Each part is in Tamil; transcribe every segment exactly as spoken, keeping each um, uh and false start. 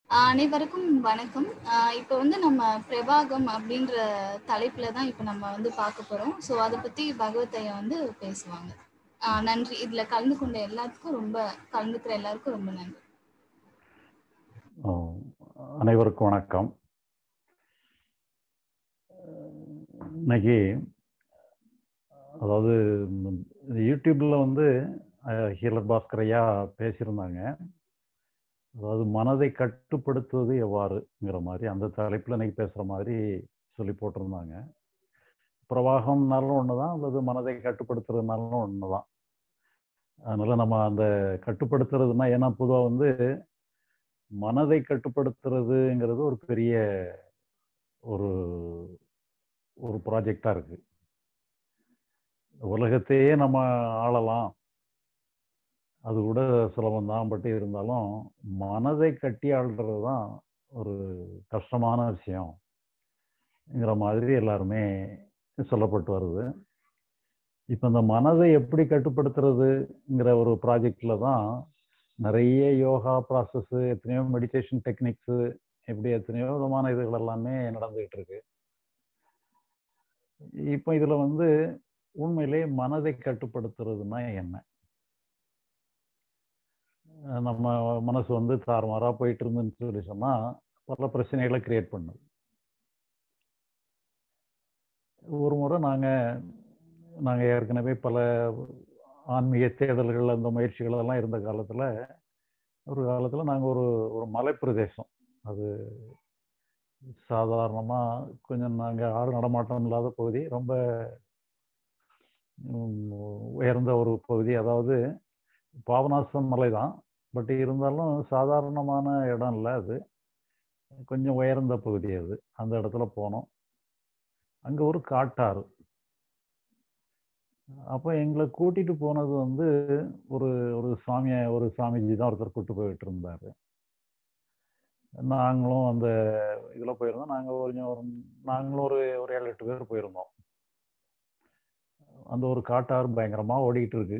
அனைவருக்கும் வணக்கம். அ இப்ப வந்து நம்ம பிரவாகம் அப்படின்ற தலைப்புல தான் இப்ப நம்ம வந்து பார்க்க போறோம். ஸோ அத பத்தி பகவத் ஐயா வந்து பேசுவாங்க. அ நன்றி. இதுல கலந்து கொண்ட எல்லாத்துக்கும் ரொம்ப கலந்துக்கிற எல்லாருக்கும் ரொம்ப நன்றி. அனைவருக்கும் வணக்கம். இன்னைக்கு அதாவது யூடியூப்ல வந்து ஹீலர் பாஸ்கர் ஐயா பேசியிருந்தாங்க. அதாவது மனதை கட்டுப்படுத்துவது எவ்வாறுங்கிற மாதிரி அந்த தலைப்பில் இன்னைக்கு பேசுகிற மாதிரி சொல்லி போட்டிருந்தாங்க. பிரவாகம்னாலும் ஒன்று தான், அல்லது மனதை கட்டுப்படுத்துறதுனாலும் ஒன்று தான். அதனால் நம்ம அந்த கட்டுப்படுத்துறதுனா, ஏன்னா பொதுவாக வந்து மனதை கட்டுப்படுத்துறதுங்கிறது ஒரு பெரிய ஒரு ஒரு ப்ராஜெக்டாக இருக்குது. உலகத்தையே நம்ம ஆளலாம், அது கூட சுலபந்தான். பட் இருந்தாலும் மனதை கட்டி ஆள்றது தான் ஒரு கஷ்டமான விஷயம்ங்கிற மாதிரி எல்லாருமே சொல்லப்பட்டு வருது. இப்போ இந்த மனதை எப்படி கட்டுப்படுத்துறதுங்கிற ஒரு ப்ராஜெக்டில் தான் நிறைய யோகா ப்ராசஸ்ஸு, எத்தனையோ மெடிடேஷன் டெக்னிக்ஸு, இப்படி எத்தனையோ விதமான இதுகள் எல்லாமே நடந்துகிட்டு இருக்கு. இப்போ இதில் வந்து உண்மையிலே மனதை கட்டுப்படுத்துறதுனா என்ன? நம்ம மனசு வந்து தாறுமாறாக போயிட்டு இருந்துன்னு சொல்லி சொன்னால் பல பிரச்சனைகளை கிரியேட் பண்ணுது. ஒரு முறை நாங்கள் நாங்கள் ஏற்கனவே பல ஆன்மீக தேடல்கள், அந்த முயற்சிகள் எல்லாம் இருந்த காலத்தில் ஒரு காலத்தில் நாங்கள் ஒரு ஒரு மலைப்பிரதேசம், அது சாதாரணமாக கொஞ்சம் நாங்கள் ஆறு நடமாட்டம் இல்லாத பகுதி, ரொம்ப உயர்ந்த ஒரு பகுதி. அதாவது பாபநாசம் மலை தான், பட் இருந்தாலும் சாதாரணமான இடம் இல்லை, அது கொஞ்சம் உயர்ந்த பகுதி. அது அந்த இடத்துல போனோம். அங்கே ஒரு காட்டாறு. அப்போ எங்களை கூட்டிகிட்டு போனது வந்து ஒரு ஒரு சாமியை ஒரு சாமிஜி தான் ஒருத்தர் கூப்பிட்டு போயிட்டு இருந்தார். நாங்களும் அந்த இதில் போயிருந்தோம். நாங்கள் கொஞ்சம் ஒரு நாங்களும் ஒரு ஒரு ஏழு எட்டு பேர் போயிருந்தோம். அந்த ஒரு காட்டாறு பயங்கரமாக ஓடிக்கிட்டு இருக்கு.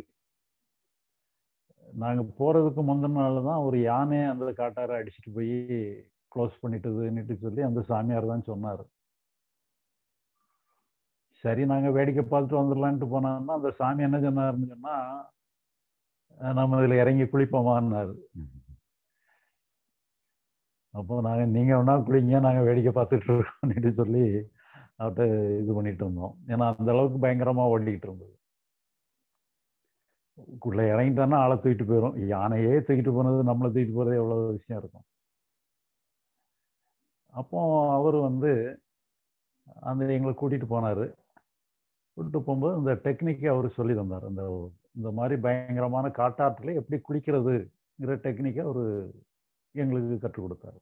நாங்கள் போகிறதுக்கு முந்தின நாள் தான் ஒரு யானை அந்த காட்டாரை அடிச்சுட்டு போய் க்ளோஸ் பண்ணிட்டுதுன்னுட்டு சொல்லி அந்த சாமியார் தான் சொன்னார். சரி, நாங்கள் வேடிக்கை பார்த்துட்டு வந்துடலான்ட்டு போனோம்னா அந்த சாமி என்ன சொன்னார்னு சொன்னால், நம்ம இதில் இறங்கி குளிப்போமான்னாரு. அப்போ நாங்கள் நீங்கள் வேணா குளிங்க, நாங்கள் வேடிக்கை பார்த்துட்டு இருக்கோம்னு சொல்லி அவர்கிட்ட இது பண்ணிட்டு இருந்தோம். ஏன்னா அந்த அளவுக்கு பயங்கரமாக ஓடிக்கிட்டு இருந்தது. உள்ளே இறங்கிட்டோன்னா ஆளை தூக்கிட்டு போயிடும். யானையே தூக்கிட்டு போனது நம்மளை தூக்கிட்டு போகிறது எவ்வளோ விஷயம் இருக்கும். அப்போ அவர் வந்து அந்த எங்களை கூட்டிகிட்டு போனார். கூட்டிட்டு போகும்போது இந்த டெக்னிக்கை அவர் சொல்லி தந்தார். அந்த இந்த மாதிரி பயங்கரமான காட்டாற்றில் எப்படி குளிக்கிறதுங்கிற டெக்னிக்கை அவர் எங்களுக்கு கற்றுக் கொடுத்தாரு.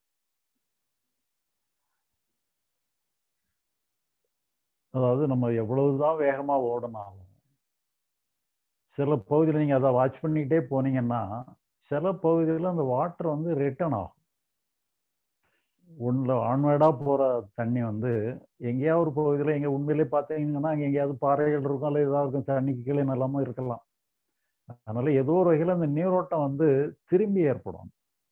அதாவது நம்ம எவ்வளவுதான் வேகமாக ஓடனாலும் சில பகுதியில் நீங்கள் அதை வாட்ச் பண்ணிக்கிட்டே போனீங்கன்னா சில பகுதியில் அந்த வாட்டர் வந்து ரிட்டர்ன் ஆகும். ஒன்றில் ஆன்வேர்டாக போகிற தண்ணி வந்து எங்கேயாவது ஒரு பகுதியில் எங்கே உண்மையிலே பார்த்தீங்கன்னா அங்கே எங்கேயாவது பாறைகள் இருக்கும், அல்லது ஏதாவது இருக்கும், தண்ணிக்கு கீழே நல்லாமல் இருக்கலாம். அதனால ஏதோ ஒரு வகையில் அந்த நீரோட்டம் வந்து திரும்பி ஏற்படும்.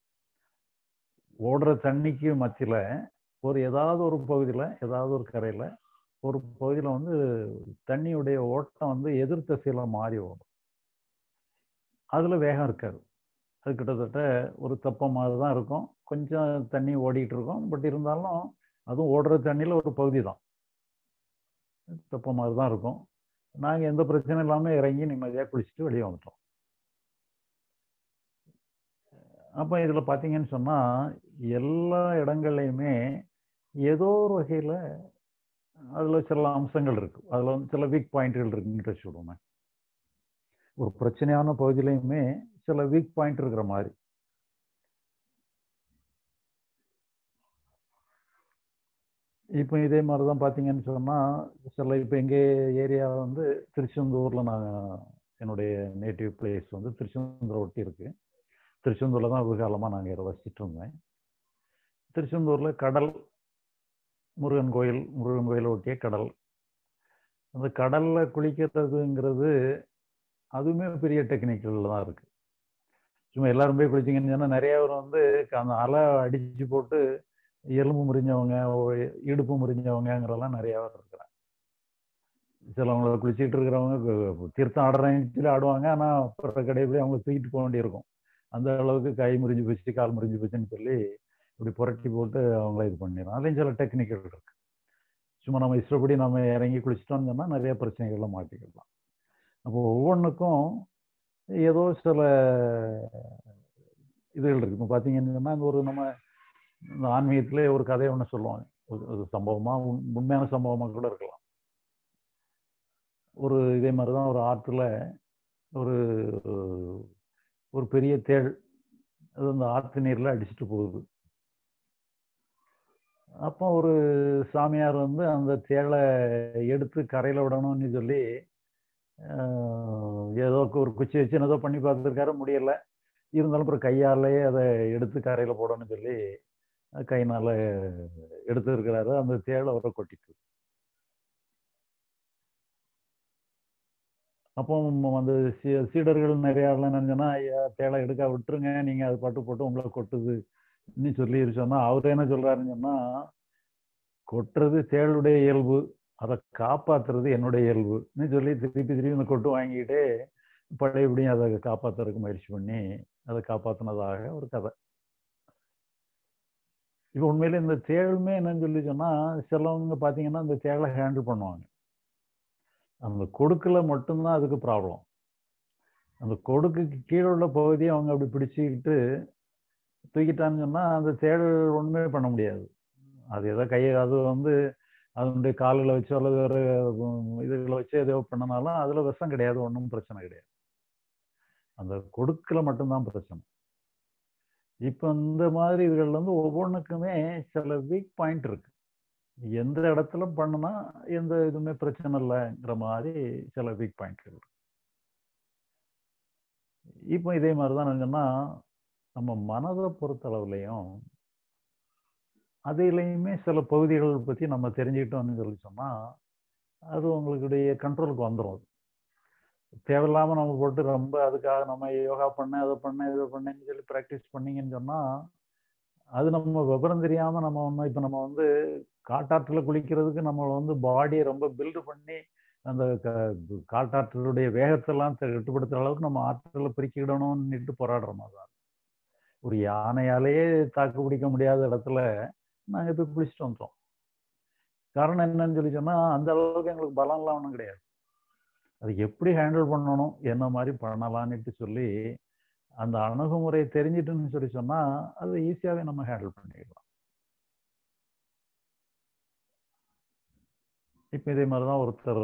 ஓடுற தண்ணிக்கு மத்தியில் ஒரு ஏதாவது ஒரு பகுதியில், ஏதாவது ஒரு கரையில் ஒரு பகுதியில் வந்து தண்ணியுடைய ஓட்டம் வந்து எதிர் திசையில் மாறி ஓடும். அதில் வேகம் இருக்காது. அது கிட்டத்தட்ட ஒரு தெப்பம் மாதிரி தான் இருக்கும். கொஞ்சம் தண்ணி ஓடிக்கிட்டு இருக்கும். பட் இருந்தாலும் அதுவும் ஓடுற தண்ணியில் ஒரு பகுதி தான், தெப்பம் மாதிரி தான் இருக்கும். நாங்கள் எந்த பிரச்சனையும் இல்லாமல் இறங்கி நிம்மதியாக குளிச்சுட்டு வெளியே வந்துட்டோம். அப்போ இதில் பார்த்தீங்கன்னு சொன்னால் எல்லா இடங்கள்லையுமே ஏதோ ஒரு வகையில் அதில் சில அம்சங்கள் இருக்குது. அதில் வந்து சில வீக் பாயிண்ட்கள் இருக்குன்னு வச்சுக்கிடுவோமே. ஒரு பிரச்சனையான பகுதியிலையுமே சில வீக் பாயிண்ட் இருக்கிற மாதிரி. இப்போ இதே மாதிரி தான் பார்த்தீங்கன்னு சொன்னால் சில இப்போ எங்கள் ஏரியா வந்து திருச்செந்தூரில், நான் என்னுடைய நேட்டிவ் பிளேஸ் வந்து திருச்செந்தூரை ஒட்டி இருக்குது. திருச்செந்தூரில் தான் ஒரு காலமாக நாங்கள் வசிச்சுட்டு இருந்தேன். திருச்செந்தூரில் கடல், முருகன் கோயில், முருகன் கோயிலை ஒட்டிய கடல். அந்த கடலில் குளிக்கிறதுங்கிறது அதுவுமே பெரிய டெக்னிக்கல் தான் இருக்குது. சும்மா எல்லாரும் போய் குளிச்சிங்கன்னு சொன்னால் நிறைய பேர் வந்து அந்த அலை அடித்து போட்டு எலும்பு முறிஞ்சவங்க இடுப்பு முறிஞ்சவங்கிறதெல்லாம் நிறைய பேர் இருக்கிறாங்க. சிலவங்களை குளிச்சுட்டு இருக்கிறவங்க தீர்த்தம் ஆடுறவங்க ஆடுவாங்க, ஆனால் அப்புறம் கடைபிடி அவங்க தூக்கிட்டு போக வேண்டியிருக்கும். அந்த அளவுக்கு கை முறிஞ்சு போச்சு கால் முறிஞ்சு போச்சுன்னு சொல்லி இப்படி புரட்டி போட்டு அவங்கள இது பண்ணிடும். அதுலேயும் சில டெக்னிக்கல் இருக்கு. சும்மா நம்ம இஷ்டப்படி நம்ம இறங்கி குளிச்சிட்டோம்னு சொன்னால் நிறைய பிரச்சனைகள்லாம் மாட்டிக்கலாம். அப்போ ஒவ்வொன்றுக்கும் ஏதோ சில இதுகள் இருக்கு. இப்போ பார்த்தீங்கன்னு சொன்னால் இந்த ஒரு நம்ம இந்த ஆன்மீகத்திலே ஒரு கதையை ஒன்று சொல்லுவாங்க. ஒரு சம்பவமாக உண்மையான சம்பவமாக கூட இருக்கலாம். ஒரு இதே மாதிரி தான் ஒரு ஆற்றுல ஒரு ஒரு பெரிய தேள் அது அந்த ஆற்று நீரில் அடிச்சுட்டு போகுது. அப்போ ஒரு சாமியார் வந்து அந்த தேளை எடுத்து கரையில் விடணும்னு சொல்லி ஏதோ ஒரு குச்சி வச்சு ஏதோ பண்ணி பார்த்துருக்காரு, முடியலை. இருந்தாலும் அப்புறம் கையாலேயே அதை எடுத்து கரையில் போடணும்னு சொல்லி கையினால் எடுத்து இருக்கிறாரு. அந்த தேளை அவரை கொட்டிட்டு அப்போ அந்த சீ சீடர்கள் நிறையா நினைஞ்சோன்னா ஐயா தேளை எடுக்க விட்டுருங்க, நீங்கள் அதை பட்டு போட்டு உங்களை கொட்டுது இன்னும் சொல்லி சொன்னா அவர் என்ன சொல்றாருன்னு சொன்னா, கொட்டுறது தேளுடைய இயல்பு, அதை காப்பாத்துறது என்னுடைய இயல்புன்னு சொல்லி திருப்பி திருப்பி இந்த கொட்டு வாங்கிக்கிட்டே பழையபடியும் அதை காப்பாத்துறதுக்கு முயற்சி பண்ணி அதை காப்பாற்றினதாக ஒரு கதை. இப்போ உண்மையில இந்த தேளுமே என்னன்னு சொல்லி சொன்னா, சிலவங்க பார்த்தீங்கன்னா இந்த தேளை ஹேண்டில் பண்ணுவாங்க. அந்த கொடுக்குல மட்டும்தான் அதுக்கு ப்ராப்ளம். அந்த கொடுக்குக்கு கீழே உள்ள பகுதியை அவங்க அப்படி பிடிச்சிக்கிட்டு தூக்கிட்டான்னு சொன்னால் அந்த தேள் ஒன்றுமே பண்ண முடியாது. அது ஏதோ கையை அது வந்து அதனுடைய கால்களை வச்சோ அல்லது வேறு இதுகளை வச்சு ஏதோ பண்ணினாலும் அதில் விஷம் கிடையாது, ஒன்றும் பிரச்சனை கிடையாது. அந்த கொடுக்குல மட்டும்தான் பிரச்சனை. இப்போ இந்த மாதிரி இதுகளில் வந்து ஒவ்வொன்றுக்குமே சில வீக் பாயிண்ட் இருக்கு. எந்த இடத்துல பண்ணுனா எந்த இதுவுமே பிரச்சனை இல்லைங்கிற மாதிரி சில வீக் பாயிண்ட் இருக்கு. இப்போ இதே மாதிரி தான் என்னன்னா, நம்ம மனதை பொறுத்தளவுலையும் அதிலையுமே சில பகுதிகள் பற்றி நம்ம தெரிஞ்சுக்கிட்டோம்னு சொல்லி சொன்னால் அது உங்களுடைய கண்ட்ரோலுக்கு வந்துடும். தேவையில்லாமல் நம்ம போட்டு ரொம்ப அதுக்காக நம்ம யோகா பண்ண அதை பண்ண இதை பண்ணேன்னு சொல்லி ப்ராக்டிஸ் பண்ணிங்கன்னு சொன்னால் அது நம்ம விவரம் தெரியாமல் நம்ம ஒன்று இப்போ நம்ம வந்து காட்டாற்றில் குளிக்கிறதுக்கு நம்ம வந்து பாடியை ரொம்ப பில்டு பண்ணி அந்த காட்டாற்றலுடைய வேகத்தெல்லாம் கட்டுப்படுத்துகிற அளவுக்கு நம்ம ஆற்றலை பிரிக்கிடணும்னுட்டு போராடுற மாதிரி தான். ஒரு யானையாலேயே தாக்கு பிடிக்க முடியாத இடத்துல நாங்கள் போய் குளிச்சுட்டு வந்துட்டோம். காரணம் என்னன்னு சொல்லி சொன்னால் அந்த அளவுக்கு எங்களுக்கு பலம்லாம் ஒன்றும் கிடையாது. அது எப்படி ஹேண்டில் பண்ணணும் என்ன மாதிரி பண்ணலான்னுட்டு சொல்லி அந்த அணுகுமுறை தெரிஞ்சிட்டுன்னு சொல்லி சொன்னால் அதை ஈஸியாகவே நம்ம ஹேண்டில் பண்ணிடலாம். இப்போ இதே மாதிரி தான் ஒருத்தர்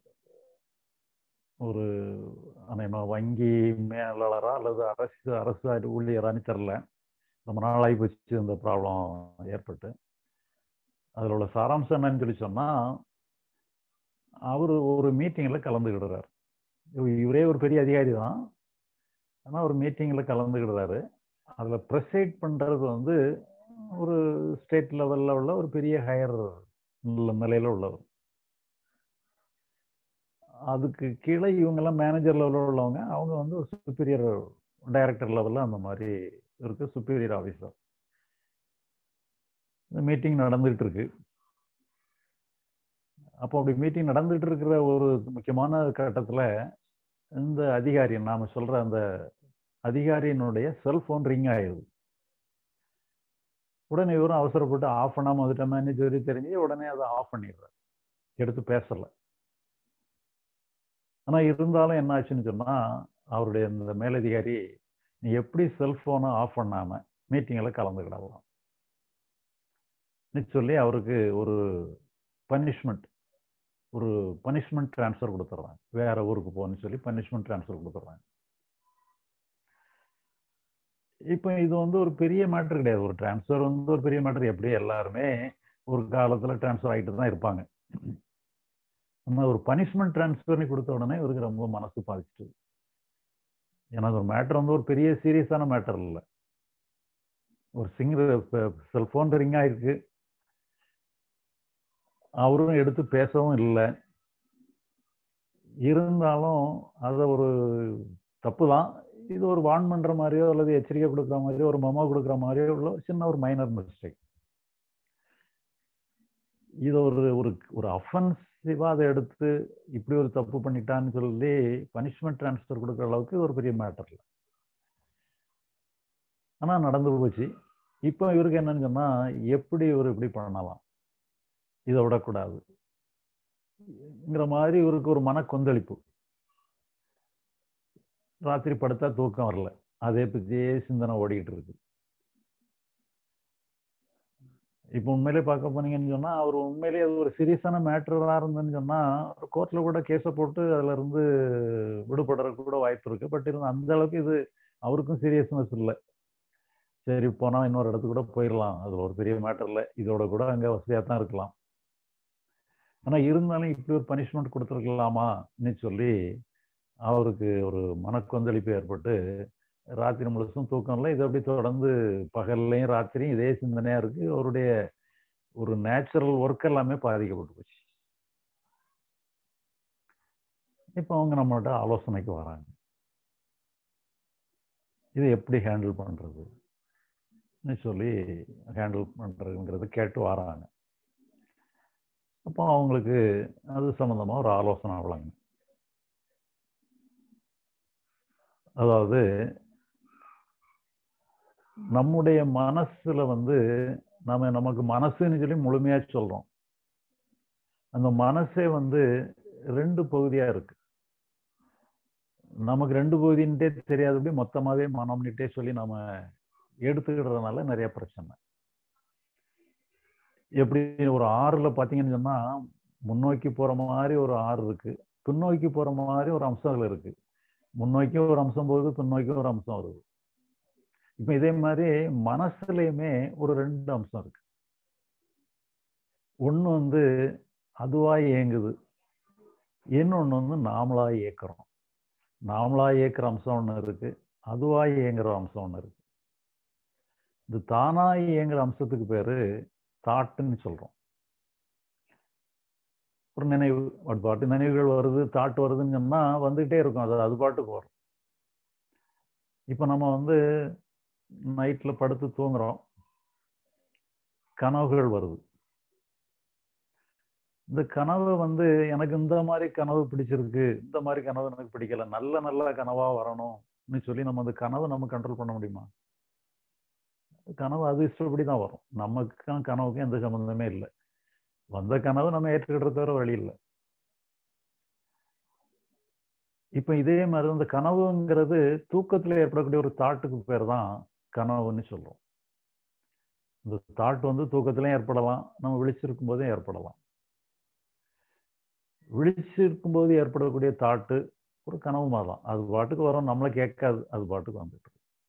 ஒரு நம்ம வங்கி மேலாளரா அல்லது அரசு அரசு ஊழியரான்னு தெரில, ரொம்ப நாளாகி போச்சு இந்த ப்ராப்ளம் ஏற்பட்டு. அதில் உள்ள சாராம்சம் என்னன்னு சொல்லி சொன்னால், அவர் ஒரு மீட்டிங்கில் கலந்துக்கிடுறாரு. இவரே ஒரு பெரிய அதிகாரி தான், ஆனால் ஒரு மீட்டிங்கில் கலந்துக்கிடுறாரு. அதில் ப்ரெசைட் பண்ணுறது வந்து ஒரு ஸ்டேட் லெவலில் உள்ள ஒரு பெரிய ஹையர் நிலையில் உள்ளவர். அதுக்கு கீழே இவங்கெல்லாம் மேனேஜர் லெவலில் உள்ளவங்க, அவங்க வந்து ஒரு சுப்பீரியர் டைரக்டர் லெவலில் அந்த மாதிரி இருக்கு, சுப்பீரியர் ஆஃபீஸர். இந்த மீட்டிங் நடந்துகிட்டு இருக்கு. அப்போ அப்படி மீட்டிங் நடந்துகிட்டு இருக்கிற ஒரு முக்கியமான கட்டத்தில் இந்த அதிகாரி, நாம் சொல்கிற அந்த அதிகாரியினுடைய செல்ஃபோன் ரிங் ஆயிடுது. உடனே இவரும் அவசரப்பட்டு ஆஃப் பண்ணாமல் வந்துட்டோம்னு சொல்லி தெரிஞ்சு உடனே அதை ஆஃப் பண்ணிடுறாரு, எடுத்து பேசலை. ஆனால் இருந்தாலும் என்ன ஆச்சுன்னு சொன்னால், அவருடைய இந்த மேலதிகாரி நீ எப்படி செல்ஃபோனை ஆஃப் பண்ணாமல் மீட்டிங்கில் கலந்துக்கிடலாம் சொல்லி அவருக்கு ஒரு பனிஷ்மெண்ட் ஒரு பனிஷ்மெண்ட் ட்ரான்ஸ்ஃபர் கொடுத்துட்றாங்க. வேற ஊருக்கு போகணும்னு சொல்லி பனிஷ்மெண்ட் ட்ரான்ஸ்ஃபர் கொடுத்துட்றாங்க. இப்போ இது வந்து ஒரு பெரிய மேட்ரு கிடையாது. ஒரு டிரான்ஸ்ஃபர் வந்து ஒரு பெரிய மேட்ரு. எப்படி எல்லாருமே ஒரு காலத்தில் டிரான்ஸ்ஃபர் ஆகிட்டு தான் இருப்பாங்க. ஆனால் ஒரு பனிஷ்மெண்ட் ட்ரான்ஸ்ஃபர்னு கொடுத்த உடனே இவருக்கு ரொம்ப மனசு பாதிச்சிட்டு. ஏன்னா ஒரு மேட்ரு வந்து ஒரு பெரிய சீரியஸான மேட்டர் இல்லை. ஒரு சிங்கிள் செல்ஃபோன் ரிங் ஆயிருக்கு, அவரும் எடுத்து பேசவும் இல்லை. இருந்தாலும் அதை ஒரு தப்பு தான், இது ஒரு வார்ன் பண்ற மாதிரியோ அல்லது எச்சரிக்கை கொடுக்குற மாதிரியோ ஒரு மெமோ கொடுக்குற மாதிரியோ உள்ள சின்ன ஒரு மைனர் மிஸ்டேக். இது ஒரு ஒரு ஒரு அஃபென்சிவா அதை எடுத்து இப்படி ஒரு தப்பு பண்ணிட்டான்னு சொல்லி பனிஷ்மெண்ட் டிரான்ஸ்ஃபர் கொடுக்குற அளவுக்கு ஒரு பெரிய மேட்டர் இல்லை. ஆனா நடந்து போச்சு. இப்போ இவருக்கு என்னன்னு சொன்னா, எப்படி இவர் இப்படி பண்ணலாம், இதை விடக்கூடாதுங்கிற மாதிரி இவருக்கு ஒரு மன கொந்தளிப்பு. ராத்திரி படுத்தா தூக்கம் வரல, அதே பற்றியே சிந்தனை ஓடிக்கிட்டு இருக்கு. இப்போ உண்மையிலே பார்க்க போனீங்கன்னு சொன்னா, அவர் உண்மையிலேயே அது ஒரு சீரியஸான மேட்டரா இருந்துன்னு சொன்னா ஒரு கோர்ட்ல கூட கேஸை போட்டு அதுல இருந்து விடுபடுறதுக்கு கூட வாய்ப்பு இருக்கு. பட் இருந்து அந்த அளவுக்கு இது அவருக்கும் சீரியஸ்னஸ் இல்லை. சரி போனா இன்னொரு இடத்துக்கு கூட போயிடலாம், அதுல ஒரு பெரிய மேட்டர் இல்லை, இதோட கூட அங்க வசதியா தான் இருக்கலாம். ஆனா இருந்தாலும் இப்படி ஒரு பனிஷ்மெண்ட் கொடுத்துருக்கலாமான்னு சொல்லி அவருக்கு ஒரு மனக்கொந்தளிப்பு ஏற்பட்டு ராத்திரி முழுசும் தூக்கம் இல்லை. இது அப்படி தொடர்ந்து பகல்லையும் ராத்திரியும் இதே சிந்தனையா இருக்கு. அவருடைய ஒரு நேச்சுரல் ஒர்க் எல்லாமே பாதிக்கப்பட்டு போச்சு. இப்போ அவங்க நம்மள்ட்ட ஆலோசனைக்கு வராங்க, இது எப்படி ஹேண்டில் பண்றதுன்னு சொல்லி ஹேண்டில் பண்றதுங்கிறது கேட்டு வராங்க. அப்போ அவங்களுக்கு அது சம்பந்தமா ஒரு ஆலோசனை வழங்க. அதாவது நம்முடைய மனசுல வந்து நம்ம நமக்கு மனசுன்னு சொல்லி முழுமையா சொல்றோம். அந்த மனசே வந்து ரெண்டு பகுதியா இருக்கு. நமக்கு ரெண்டு பகுதின்ட்டே தெரியாதபடி மொத்தமாவே மனம்னுட்டே சொல்லி நம்ம எடுத்துக்கிறதுனால நிறைய பிரச்சனை. எப்படி ஒரு ஆறுல பாத்தீங்கன்னு சொன்னா முன்னோக்கி போற மாதிரி ஒரு ஆறு இருக்கு, பின்னோக்கி போற மாதிரி ஒரு அம்சங்கள் இருக்கு. முன்னோக்கி ஒரு அம்சம் போகுது, பின்னோக்கி ஒரு அம்சம் வருது. இப்ப இதே மாதிரி மனசுலயுமே ஒரு ரெண்டு அம்சம் இருக்கு. ஒண்ணு வந்து அதுவா இயங்குது, இன்னொன்னு வந்து நாமளா இயக்குறோம். நாமளா இயக்குற அம்சம் ஒண்ணு இருக்கு, அதுவா இயங்குற அம்சம் ஒண்ணு இருக்கு. இந்த தானா இயங்குற அம்சத்துக்கு பேரு தாட்டுன்னு சொல்றோம். ஒரு நினைவு, அது பாட்டு நினைவுகள் வருது, தாட் வருதுன்னு சொன்னா வந்துகிட்டே இருக்கும், அது அது பாட்டுக்கு வரும். இப்ப நம்ம வந்து நைட்ல படுத்து தூங்குறோம், கனவுகள் வருது. இந்த கனவு வந்து எனக்கு இந்த மாதிரி கனவு பிடிச்சிருக்கு, இந்த மாதிரி கனவு எனக்கு பிடிக்கல, நல்ல நல்ல கனவா வரணும்னு சொல்லி நம்ம அந்த கனவை நம்ம கண்ட்ரோல் பண்ண முடியுமா? கனவு அது இஷ்டப்படி தான் வரும். நமக்கும் கனவுக்கும் எந்த சம்பந்தமே இல்லை. வந்த கனவு நம்ம ஏற்றுக்கிட்ட தவிர வழி இல்லை. இப்ப இதே மாதிரி இந்த கனவுங்கிறது தூக்கத்துல ஏற்படக்கூடிய ஒரு தாட்டுக்கு பேர் தான் கனவுன்னு சொல்றோம். இந்த தாட் வந்து தூக்கத்திலையும் ஏற்படலாம், நம்ம விழிச்சிருக்கும் போதும் ஏற்படலாம். விழிச்சிருக்கும் போது ஏற்படக்கூடிய தாட்டு ஒரு கனவு மாதிரி தான், அது பாட்டுக்கு வரும், நம்மளை கேட்காது, அது பாட்டுக்கு வந்துட்டு.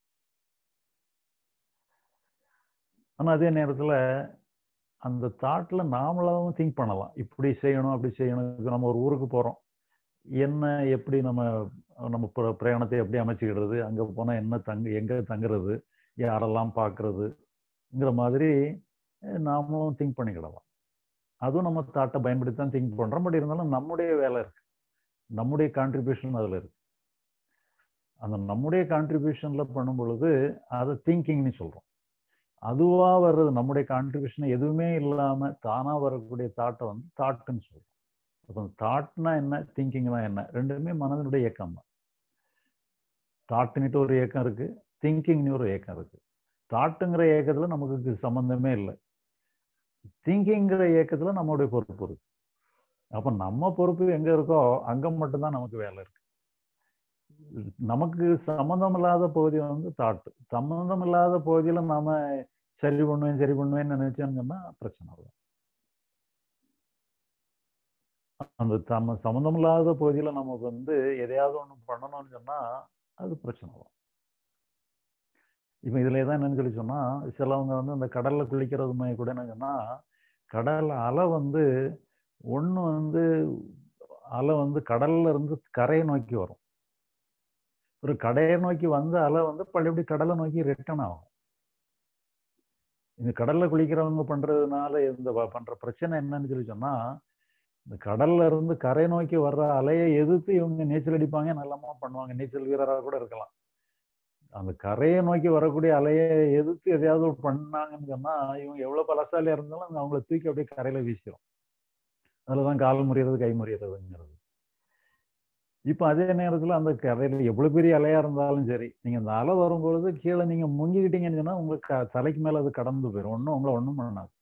ஆனா அதே நேரத்துல அந்த தாட்ல நாமளாவும் திங்க் பண்ணலாம், இப்படி செய்யணும் அப்படி செய்யணும். நம்ம ஒரு ஊருக்கு போறோம், என்ன எப்படி நம்ம நம்ம பிரயாணத்தை எப்படி அமைச்சுக்கிறது, அங்க போனா என்ன தங்கு எங்க தங்குறது, யாரெல்லாம் பார்க்கறதுங்கிற மாதிரி நாமளும் திங்க் பண்ணிக்கிடலாம். அதுவும் நம்ம தாட்டை பயன்படுத்தி தான் திங்க் பண்றோம். பட் இருந்தாலும் நம்முடைய வேலை இருக்கு, நம்முடைய கான்ட்ரிபியூஷன் அதுல இருக்கு. அந்த நம்முடைய கான்ட்ரிபியூஷன்ல பண்ணும் பொழுது அதை திங்கிங்னு சொல்றோம். அதுவா வர்றது, நம்முடைய கான்ட்ரிபியூஷன் எதுவுமே இல்லாம தானா வரக்கூடிய தாட்டை வந்து தாட்டுன்னு சொல்றோம். அப்போ தாட்னா என்ன, திங்கிங்னா என்ன, ரெண்டுமே மனதினுடைய இயக்கம் தான். தாட்டுன்னுட்டு ஒரு இயக்கம் இருக்கு, திங்கிங்னு ஒரு இயக்கம் இருக்கு. தாட்டுங்கிற இயக்கத்துல நமக்கு சம்பந்தமே இல்லை, திங்கிங்கிற இயக்கத்துல நம்மளுடைய பொறுப்பு இருக்கு. அப்ப நம்ம பொறுப்பு எங்க இருக்கோ அங்க மட்டும்தான் நமக்கு வேலை இருக்கு. நமக்கு சம்பந்தம் இல்லாத பகுதி வந்து தாட்டு. சம்பந்தம் இல்லாத பகுதியில நாம சரி பண்ணுவேன் சரி பண்ணுவேன்னு நினைச்சோம்னு சொன்னா பிரச்சனை வரும். அந்த தம்ம சம்பந்தம் இல்லாத பகுதியில நமக்கு வந்து எதையாவது ஒண்ணு பண்ணணும்னு சொன்னா அது பிரச்சனை வரும். இப்ப இதுல தான் என்னன்னு சொல்லி சொன்னா, சிலவங்க வந்து அந்த கடல்ல குளிக்கிறதுமே கூட என்ன சொன்னா, கடல் அலை வந்து ஒண்ணு வந்து அலை வந்து கடல்ல இருந்து கரையை நோக்கி வரும். ஒரு கடையை நோக்கி வந்த அலை வந்து பழையபடி கடலை நோக்கி ரிட்டர்ன் ஆகும். இந்த கடல்ல குளிக்கிறவங்க பண்றதுனால இந்த பண்ற பிரச்சனை என்னன்னு சொல்லி சொன்னா, இந்த கடல்ல இருந்து கரை நோக்கி வர்ற அலையை எதிர்த்து இவங்க நீச்சல் அடிப்பாங்க, நல்லமா பண்ணுவாங்க, நீச்சல் வீரராக கூட இருக்கலாம். அந்த கரையை நோக்கி வரக்கூடிய அலையை எதிர்த்து எதையாவது பண்ணாங்கன்னு சொன்னா இவங்க எவ்வளவு பலசாலியா இருந்தாலும் அவங்கள தூக்கி அப்படியே கரையில வீசிடும். அதுலதான் கால் முறியறது கை முறியறதுங்கிறது. இப்ப அதே நேரத்துல அந்த கரையில எவ்வளவு பெரிய அலையா இருந்தாலும் சரி, நீங்க அந்த அலை வரும்பொழுது கீழே நீங்க முங்கிக்கிட்டீங்கன்னு சொன்னா உங்களுக்கு தலைக்கு மேல அது கடந்து போயிடும். ஒன்றும் உங்களை ஒண்ணும் பண்ணாது.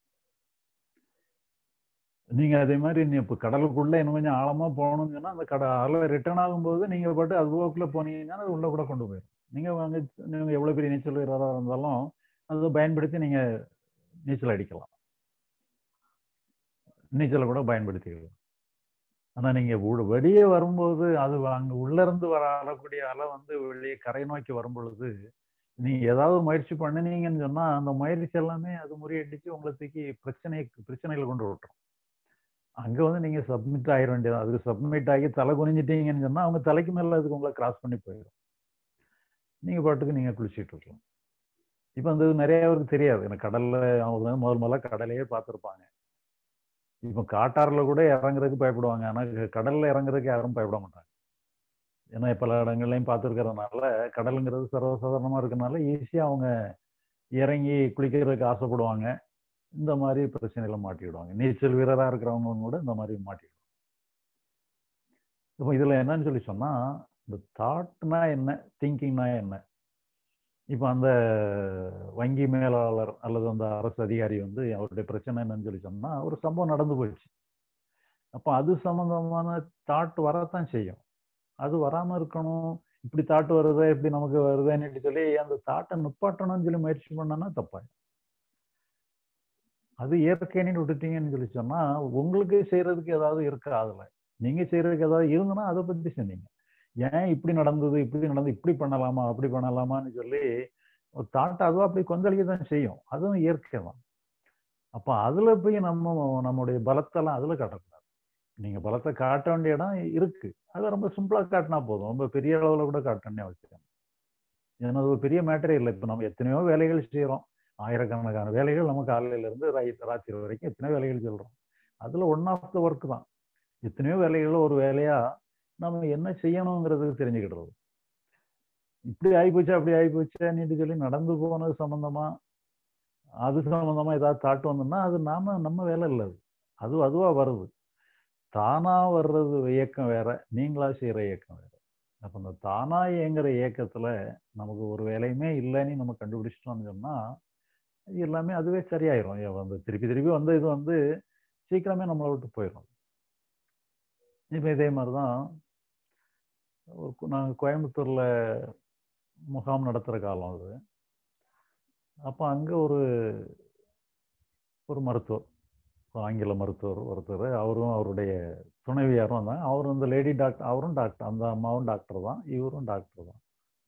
நீங்க அதே மாதிரி நீ இப்ப கடலுக்குள்ள இன்னும் கொஞ்சம் ஆழமா போகணும்னு சொன்னா அந்த கட அலை ரிட்டர்ன் ஆகும்போது நீங்க பாட்டு அது போக்குள்ள போனீங்கன்னா அது உள்ள கூட கொண்டு போயிடும். நீங்க வந்து நீங்க எவ்வளவு பெரிய நீச்சல் வீரரா இருந்தாலும் அதை பயன்படுத்தி நீங்க நீச்சல் அடிக்கலாம். நீச்சலை கூட பயன்படுத்திக்கலாம். ஆனா நீங்க வெளியே வரும்போது அது அங்க உள்ள இருந்து வர வரக்கூடிய அலை வந்து வெளியே கரை நோக்கி வரும் பொழுது நீங்க ஏதாவது முயற்சி பண்ணினீங்கன்னு சொன்னா அந்த முயற்சி எல்லாமே அது முறியடிச்சு உங்களை தூக்கி பிரச்சனை பிரச்சனைகளை கொண்டு விட்டுரும். அங்க வந்து நீங்க சப்மிட் ஆயிட வேண்டியது. அதுக்கு சப்மிட் ஆகி தலை குனிஞ்சிட்டீங்கன்னு சொன்னா அவங்க தலைக்கு மேல அதுக்கு உங்களை கிராஸ் பண்ணி போயிடும். நீங்க பாட்டுக்கு நீங்க குளிச்சுட்டு இருக்கலாம். இப்ப அந்த நிறைய பேருக்கு தெரியாது. எனக்கு கடல்ல அவங்க வந்து முதல் முதல்ல கடலையே பார்த்துருப்பாங்க. இப்ப காட்டாறுல கூட இறங்குறதுக்கு பயப்படுவாங்க. ஆனா கடல்ல இறங்குறதுக்கு யாரும் பயப்பட மாட்டாங்க. ஏன்னா பல இடங்கள்லையும் பார்த்துருக்கிறதுனால கடலுங்கிறது சர்வசாதாரணமா இருக்கனால ஈஸியா அவங்க இறங்கி குளிக்கிறதுக்கு ஆசைப்படுவாங்க. இந்த மாதிரி பிரச்சனைகளை மாட்டிவிடுவாங்க. நீச்சல் வீரரா இருக்கிறவங்க கூட இந்த மாதிரி மாட்டிவிடுவாங்க. இப்போ இதுல என்னன்னு சொல்லி சொன்னா இந்த தாட்னா என்ன, திங்கிங்னா என்ன? இப்போ அந்த வங்கி மேலாளர் அல்லது அந்த அரசு அதிகாரி வந்து அவருடைய பிரச்சனை என்னன்னு சொல்லி சொன்னா ஒரு சம்பவம் நடந்து போயிடுச்சு. அப்போ அது சம்பந்தமான தாட் வரத்தான் செய்யும். அது வராம இருக்கணும். இப்படி தாட் வருதா, இப்படி நமக்கு வருதுன்னு சொல்லி அந்த தாட்டை நிப்பாட்டணும்னு சொல்லி முயற்சி பண்ணனா தப்பாயிடும். அது இயற்கைன்னு விட்டுட்டீங்கன்னு சொல்லி சொன்னா உங்களுக்கு செய்யறதுக்கு ஏதாவது இருக்கா? அதுல நீங்க செய்யறதுக்கு ஏதாவது இருந்ததுன்னா அதை பத்தி சொன்னீங்க. ஏன் இப்படி நடந்தது, இப்படி நடந்து இப்படி பண்ணலாமா, அப்படி பண்ணலாமான்னு சொல்லி ஒரு தாட் அதுவும் அப்படி கொந்தளிக்க தான் செய்யும். அதுவும் இயற்கை தான். அப்ப அதுல போய் நம்ம நம்முடைய பலத்தெல்லாம் அதுல காட்டக்கூடாது. நீங்க பலத்தை காட்ட வேண்டிய இடம் இருக்கு. அதை ரொம்ப சிம்பிளா காட்டினா போதும். ரொம்ப பெரிய அளவுல கூட காட்டணும்னு அவசியம். ஏன்னா அது ஒரு பெரிய மேட்டரே இல்லை. இப்ப நம்ம எத்தனையோ வேலைகள் செய்யறோம். ஆயிரக்கணக்கான வேலைகள் நம்ம காலையில இருந்து ராத்திரி வரைக்கும் எத்தனையோ வேலைகள் சொல்றோம். அதுல ஒன் ஆஃப் த ஒர்க் தான். எத்தனையோ வேலைகள் ஒரு வேலையா நம்ம என்ன செய்யணுங்கிறது தெரிஞ்சுக்கிடுறது. இப்படி ஆகிப்போச்சு அப்படி ஆகிப்போச்சுன்னு சொல்லி நடந்து போனது சம்பந்தமா அது சம்பந்தமா ஏதாவது தாட்டு வந்தோம்னா அது நாம நம்ம வேலை இல்லை. அது அது அதுவா வருது. தானா வர்றது இயக்கம் வேற, நீங்களா செய்யற இயக்கம் வேற. அப்ப இந்த தானா இயங்குற இயக்கத்துல நமக்கு ஒரு வேலையுமே இல்லைன்னு நம்ம கண்டுபிடிச்சிட்டோம்னு சொன்னா எல்லாமே அதுவே சரியாயிரும். வந்து திருப்பி திருப்பி வந்து இது வந்து சீக்கிரமே நம்மளை விட்டு போயிடும். இப்ப இதே மாதிரிதான் நாங்கள் கோயம்புத்தூர்ல முகாம் நடத்துற காலம் அது. அப்ப அங்க ஒரு ஒரு மருத்துவர், ஆங்கில மருத்துவர் ஒருத்தர், அவரும் அவருடைய துணைவியாரும் வந்தாங்க. அவரும் இந்த லேடி டாக்டர், அவரும் டாக்டர், அந்த அம்மாவும் டாக்டர் தான், இவரும் டாக்டர் தான்.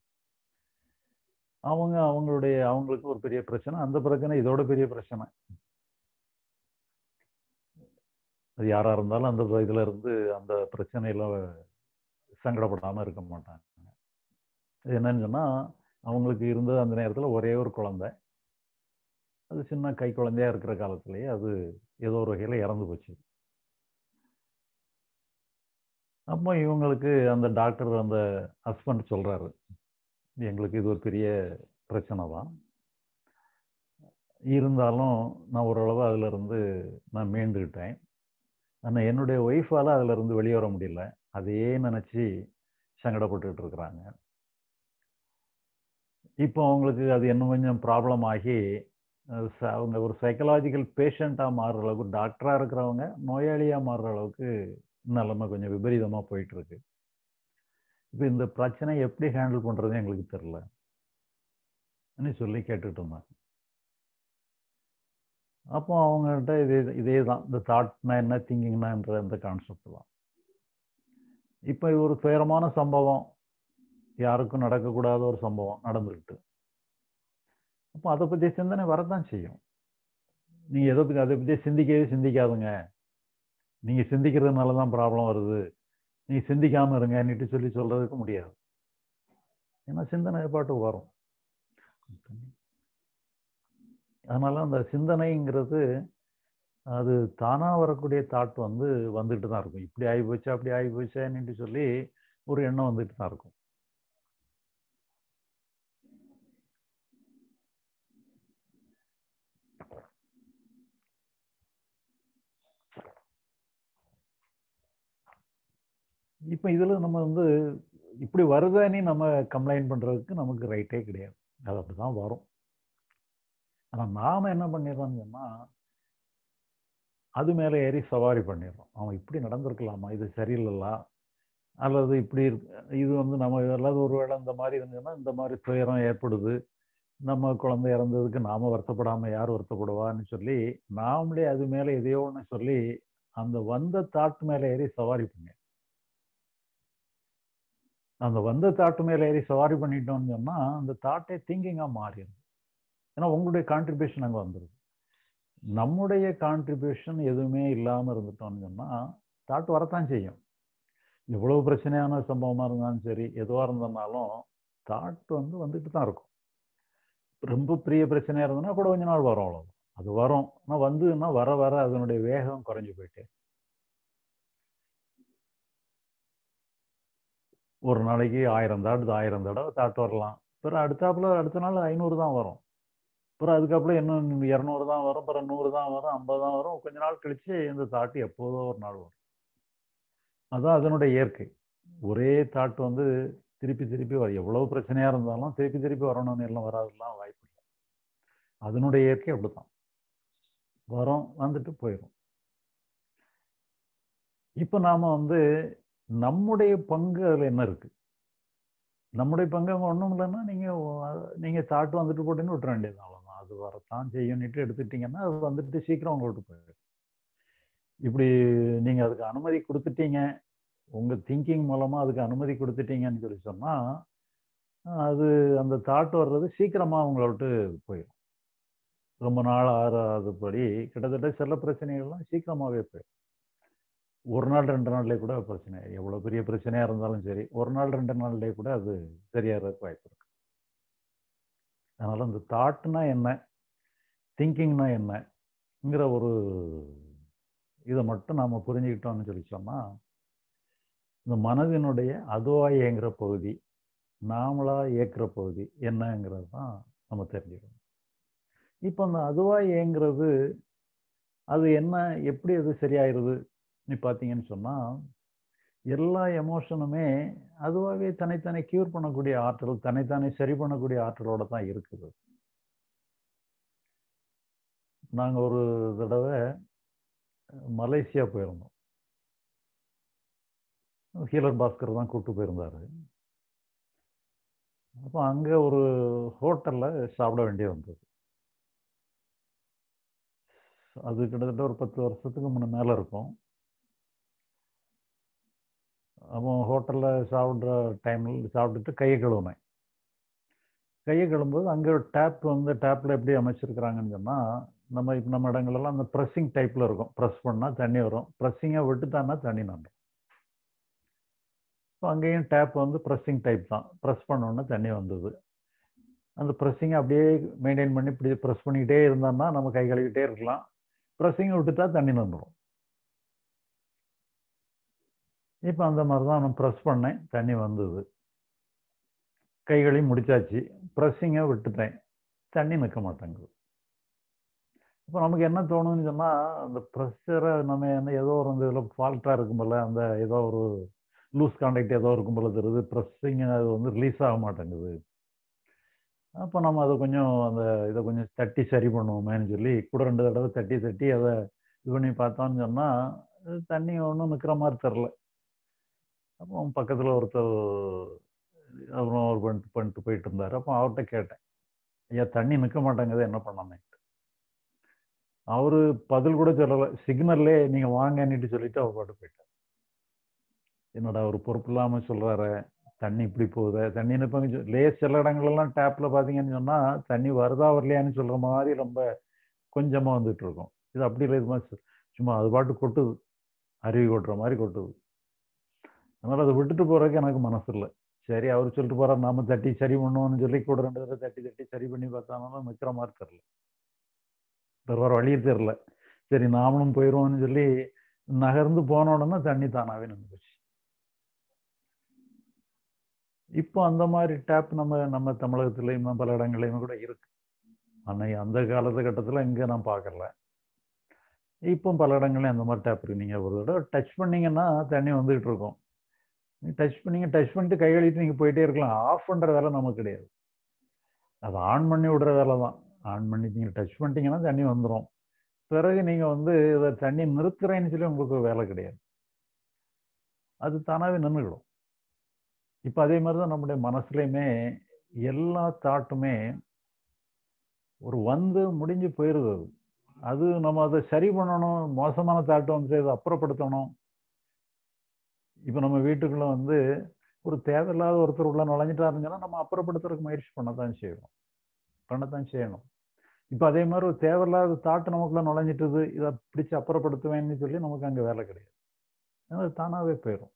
அவங்க அவங்களுடைய அவங்களுக்கு ஒரு பெரிய பிரச்சனை. அந்த பிரச்சனை இதோட பெரிய பிரச்சனை. அது யாரா இருந்தாலும் அந்த இதுல இருந்து அந்த பிரச்சனையில சங்கடப்படாம இருக்க மாட்டாங்க. என்னன்னு சொன்னா அவங்களுக்கு இருந்தது அந்த நேரத்துல ஒரே ஒரு குழந்தை. அது சின்ன கை குழந்தையா இருக்கிற காலத்திலேயே அது ஏதோ ஒரு வகையில இறந்து போச்சு. அப்போ இவங்களுக்கு அந்த டாக்டர், அந்த ஹஸ்பண்ட் சொல்றாரு, எங்களுக்கு இது ஒரு பெரிய பிரச்சனை தான், இருந்தாலும் நான் ஓரளவு அதுல இருந்து நான் மீண்டுக்கிட்டேன். ஆனா என்னுடைய ஒய்ஃபால அதுல இருந்து வெளியே வர முடியல. அதையே நினைச்சு சங்கடப்பட்டுட்டு இருக்கிறாங்க. இப்போ அவங்களுக்கு அது இன்னும் கொஞ்சம் ப்ராப்ளம் ஆகி அவங்க ஒரு சைக்கலாஜிக்கல் பேஷண்டா மாறுற அளவுக்கு, டாக்டரா இருக்கிறவங்க நோயாளியா மாறுற அளவுக்கு நிலைமை கொஞ்சம் விபரீதமா போயிட்டு இருக்கு. இப்ப இந்த பிரச்சனை எப்படி ஹேண்டில் பண்றதுன்னு எங்களுக்கு தெரியல சொல்லி கேட்டுட்டு இருந்தாங்க. அப்போ அவங்ககிட்ட இதே இதே தான், இந்த தாட்னா என்ன, திங்கிங்னான்ற அந்த கான்செப்ட் தான். இப்போ இது ஒரு துயரமான சம்பவம், யாருக்கும் நடக்கக்கூடாத ஒரு சம்பவம் நடந்துக்கிட்டு. அப்போ அதை பற்றி சிந்தனை வரத்தான் செய்யும். நீங்க எதை பற்றி அதை பற்றி சிந்திக்கவே சிந்திக்காதுங்க, நீங்க சிந்திக்கிறதுனால தான் ப்ராப்ளம் வருது, நீங்க சிந்திக்காம இருங்கன்னுட்டு சொல்லி சொல்றதுக்கு முடியாது. ஏன்னா சிந்தனை பாட்டு வரும். அதனால அந்த சிந்தனைங்கிறது அது தானா வரக்கூடிய தாட் வந்து வந்துட்டு தான் இருக்கும். இப்படி ஆகி போச்சு அப்படி ஆகி போச்சேன்னு சொல்லி ஒரு எண்ணம் வந்துட்டு தான் இருக்கும். இப்போ இதில் நம்ம வந்து இப்படி வருதானே நம்ம கம்ப்ளைண்ட் பண்ணுறதுக்கு நமக்கு ரைட்டே கிடையாது. அது அப்படி தான் வரும். ஆனால் நாம் என்ன பண்ணிடுறோம்னு சொன்னால் அது மேலே ஏறி சவாரி பண்ணிடுறோம். அவன் இப்படி நடந்திருக்கலாமா, இது சரியில்லைல்ல, அல்லது இப்படி இது வந்து நம்ம அல்லது ஒரு வேளை இந்த மாதிரி இருந்ததுன்னா இந்த மாதிரி துயரம் ஏற்படுது, நம்ம குழந்தை இறந்ததுக்கு நாம் வருத்தப்படாமல் யார் வருத்தப்படுவான்னு சொல்லி நாமளே அது மேலே எதையோ ஒன்று சொல்லி அந்த வந்த தாட்டு மேலே ஏறி சவாரி பண்ணி அந்த வந்த தாட்டு மேலே ஏறி சவாரி பண்ணிட்டோம்னு சொன்னால் அந்த தாட்டே திங்கிங்காக மாறிடும். ஏன்னா உங்களுடைய கான்ட்ரிபியூஷன் அங்கே வந்துடுது. நம்முடைய கான்ட்ரிபியூஷன் எதுவுமே இல்லாமல் இருந்துட்டோம்னு சொன்னால் தாட் வரத்தான் செய்யும். எவ்வளவு பிரச்சனையான சம்பவமாக இருந்தாலும் சரி, எதுவாக இருந்ததுனாலும் தாட் வந்து வந்துட்டு தான் இருக்கும். ரொம்ப பெரிய பிரச்சனையாக இருந்ததுன்னா கூட கொஞ்ச நாள் வரும், அவ்வளோ அது வரும். ஆனால் வந்ததுன்னா வர வர அதனுடைய வேகம் குறைஞ்சி போயிட்டு ஒரு நாளைக்கு ஆயிரம் தாட்டு ஆயிரம் தடவை தாட் வரலாம். பிறகு அடுத்தாப்புல அடுத்த நாள் ஐநூறு தான் வரும். அப்புறம் அதுக்கப்புறம் இன்னும் இரநூறு தான் வரும், அப்புறம் நூறு தான் வரும், ஐம்பது தான் வரும். கொஞ்ச நாள் கழிச்சு இந்த தாட்டு எப்போதோ ஒரு நாள் வரும். அதுதான் அதனுடைய இயற்கை. ஒரே தாட் வந்து திருப்பி திருப்பி வரும். எவ்வளவு பிரச்சனையாக இருந்தாலும் திருப்பி திருப்பி வரணும்னு எல்லாம் வராதுலாம் வாய்ப்பு இல்லை. அதனுடைய இயற்கை அப்படித்தான் வரும், வந்துட்டு போயிடும். இப்போ நாம் வந்து நம்முடைய பங்கு அதில் என்ன இருக்கு? நம்முடைய பங்கு அங்கே ஒன்றும் இல்லைன்னா நீங்கள் நீங்கள் தாட்டு வந்துட்டு போட்டுன்னு விட்டுற வேண்டியது அவ்வளோதான். அது வரத்தான் செய்யணுட்டு எடுத்துட்டீங்கன்னா அது வந்துட்டு சீக்கிரம் உங்கள்கிட்ட போயிடும். இப்படி நீங்கள் அதுக்கு அனுமதி கொடுத்துட்டீங்க, உங்கள் திங்கிங் மூலமாக அதுக்கு அனுமதி கொடுத்துட்டீங்கன்னு சொல்லி சொன்னால் அது அந்த தாட் வர்றது சீக்கிரமாக உங்களை விட்டு போயிடும். ரொம்ப நாள் ஆறாதபடி கிட்டத்தட்ட சில பிரச்சனைகள்லாம் சீக்கிரமாகவே போயிடும். ஒரு நாள் ரெண்டு நாள்லேயே கூட பிரச்சனை, எவ்வளோ பெரிய பிரச்சனையாக இருந்தாலும் சரி, ஒரு நாள் ரெண்டு நாள்லேயே கூட அது சரியாகிறதுக்கு வாய்ப்பு இருக்கு. அதனால் அந்த தாட்னா என்ன, திங்கிங்னா என்னங்கிற ஒரு இதை மட்டும் நாம் புரிஞ்சுக்கிட்டோம்னு சொல்லி சொன்னால் இந்த மனதினுடைய அதுவாய் இயங்குகிற பகுதி, நாமளாக இயக்குற பகுதி என்னங்கிறது தான் நம்ம தெரிஞ்சுக்கணும். இப்போ அந்த அதுவாய் இயங்குறது அது என்ன, எப்படி அது சரியாயிருது நீ பார்த்தீங்கன்னு சொன்னால் எல்லா எமோஷனுமே அதுவாகவே தனித்தனி கியூர் பண்ணக்கூடிய ஆற்றல், தனித்தானே சரி பண்ணக்கூடிய ஆற்றலோட தான் இருக்குது. நாங்கள் ஒரு தடவை மலேசியா போயிருந்தோம். ஹீலர் பாஸ்கர் தான் கூப்பிட்டு போயிருந்தாரு. அப்போ அங்கே ஒரு ஹோட்டலில் சாப்பிட வேண்டிய வந்தது. அது கிட்டத்தட்ட ஒரு பத்து வருஷத்துக்கு முன்ன மேலே இருக்கும். அப்போ ஹோட்டலில் சாப்பிட்ற டைமில் சாப்பிட்டுட்டு கையை கழுவுனேன். கையை கழுவும்போது அங்கே டேப் வந்து டேப்பில் எப்படி அமைச்சிருக்கிறாங்கன்னு சொன்னால் நம்ம இப்போ நம்ம இடங்கள்லாம் அந்த ப்ரெஸ்ஸிங் டைப்பில் இருக்கும். ப்ரெஸ் பண்ணால் தண்ணி வரும், ப்ரெஸ்ஸிங்கை விட்டுட்டான்னா தண்ணி நன்றும். ஸோ அங்கேயும் டேப் வந்து ப்ரெஸ்ஸிங் டைப் தான். ப்ரெஸ் பண்ணோன்னா தண்ணி வந்தது. அந்த ப்ரெஸ்ஸிங்கை அப்படியே மெயின்டைன் பண்ணி இப்படி ப்ரெஸ் பண்ணிக்கிட்டே இருந்தோம்னா நம்ம கை கழுவிக்கிட்டே இருக்கலாம். ப்ரெஸ்ஸிங்கை விட்டுட்டா தண்ணி நந்துடும். இப்போ அந்த மாதிரி தான் நான் ப்ரெஸ் பண்ணேன், தண்ணி வந்தது. கைகளையும் முடிச்சாச்சு, ப்ரெஸ்ஸிங்கை விட்டுட்டேன், தண்ணி நிற்க மாட்டேங்குது. இப்போ நமக்கு என்ன தோணுன்னு சொன்னால் அந்த ப்ரெஷரை நம்ம என்ன ஏதோ ஒரு இந்த இதில் ஃபால்ட்டாக இருக்கும் போல, அந்த ஏதோ ஒரு லூஸ் கான்டாக்ட் ஏதோ இருக்கும் போல தெரியுது, ப்ரெஸ்ஸிங் அது வந்து ரிலீஸ் ஆக மாட்டேங்குது. அப்போ நம்ம அதை கொஞ்சம் அந்த இதை கொஞ்சம் தட்டி சரி பண்ணுவோமேன்னு சொல்லி கூட ரெண்டு தடவை தட்டி தட்டி அதை இது பண்ணி பார்த்தோன்னு சொன்னால் தண்ணி ஒன்றும் நிற்கிற மாதிரி தெரில. அப்போ பக்கத்தில் ஒருத்தர் அப்புறம் அவர் பண்ணிட்டு பண்ணிட்டு போயிட்டு இருந்தார். அப்போ அவர்கிட்ட கேட்டேன், ஐயா தண்ணி நிற்க மாட்டேங்குது, என்ன பண்ணாமேன்ட்டு. அவரு பதில் கூட சொல்லலை, சிக்னல்லே நீங்கள் வாங்கன்னுட்டு சொல்லிட்டு அவர் பாட்டு போயிட்டார். என்னடா ஒரு பொறுப்பு இல்லாமல் சொல்கிறாரு, தண்ணி இப்படி போகுது, தண்ணி நிற்பாங்க லேஸ் சில இடங்கள்லாம் டேப்பில் பார்த்தீங்கன்னு சொன்னால் தண்ணி வருதா வரலையான்னு சொல்கிற மாதிரி ரொம்ப கொஞ்சமாக வந்துட்டு இருக்கும். இது அப்படி இல்லை, இது மாதிரி சும்மா அது பாட்டு கொட்டுது, அருவி கொட்டுற மாதிரி கொட்டுது. அதனால் அதை விட்டுட்டு போகிறதுக்கு எனக்கு மனசு இல்லை. சரி அவர் சொல்லிட்டு போகிறார், நாம தட்டி சரி பண்ணுவோம்னு சொல்லி கூட ரெண்டு தடவை தட்டி தட்டி சரி பண்ணி பார்த்தாலும் நிற்கிற மாதிரி தெரில, வேறு வேறு வழியே தெரில. சரி நாமளும் போயிடுவோம்னு சொல்லி நகர்ந்து போன உடனே தண்ணி தானாகவே நின்று போச்சு. இப்போ அந்த மாதிரி டேப் நம்ம நம்ம தமிழகத்துலேயுமே பல இடங்கள்லையுமே கூட இருக்கு. ஆனால் அந்த காலகட்டத்தில் இங்கே நான் பார்க்கல. இப்போ பல இடங்கள்லையும் அந்த மாதிரி டேப் இருக்கு. நீங்கள் ஒரு தடவை டச் பண்ணிங்கன்னா தண்ணி வந்துகிட்டு இருக்கும். டச் பண்ணீங்க, டச் பண்ணிட்டு கை கழுவிட்டு நீங்கள் போயிட்டே இருக்கலாம். ஆஃப் பண்ணுற வேலை நமக்கு கிடையாது. அது ஆன் பண்ணி விடுற வேலை தான். ஆன் பண்ணி நீங்கள் டச் பண்ணிட்டீங்கன்னா தண்ணி வந்துடும். பிறகு நீங்கள் வந்து இதை தண்ணி நிறுத்துறேன்னு சொல்லி உங்களுக்கு வேலை கிடையாது. அது தானாகவே நின்றுக்கிடும். இப்போ அதே மாதிரி தான் நம்முடைய மனசுலையுமே எல்லா தாட்டுமே ஒரு வந்து முடிஞ்சு போயிடுது. அது அது நம்ம அதை சரி பண்ணணும். மோசமான தாட்டை வந்து அதை அப்புறப்படுத்தணும். இப்போ நம்ம வீட்டுக்குள்ளே வந்து ஒரு தேவையில்லாத ஒருத்தர் உள்ள நுழைஞ்சிட்டாருங்கன்னா நம்ம அப்புறப்படுத்துறதுக்கு முயற்சி பண்ணத்தான் செய்யணும் பண்ணத்தான் செய்யணும். இப்போ அதே மாதிரி ஒரு தேவையில்லாத தாட்டு நமக்குள்ள நுழைஞ்சிட்டுது, இதை பிடிச்சி அப்புறப்படுத்துவேன்னு சொல்லி நமக்கு அங்கே வேலை கிடையாது. அது தானாகவே போயிடும்.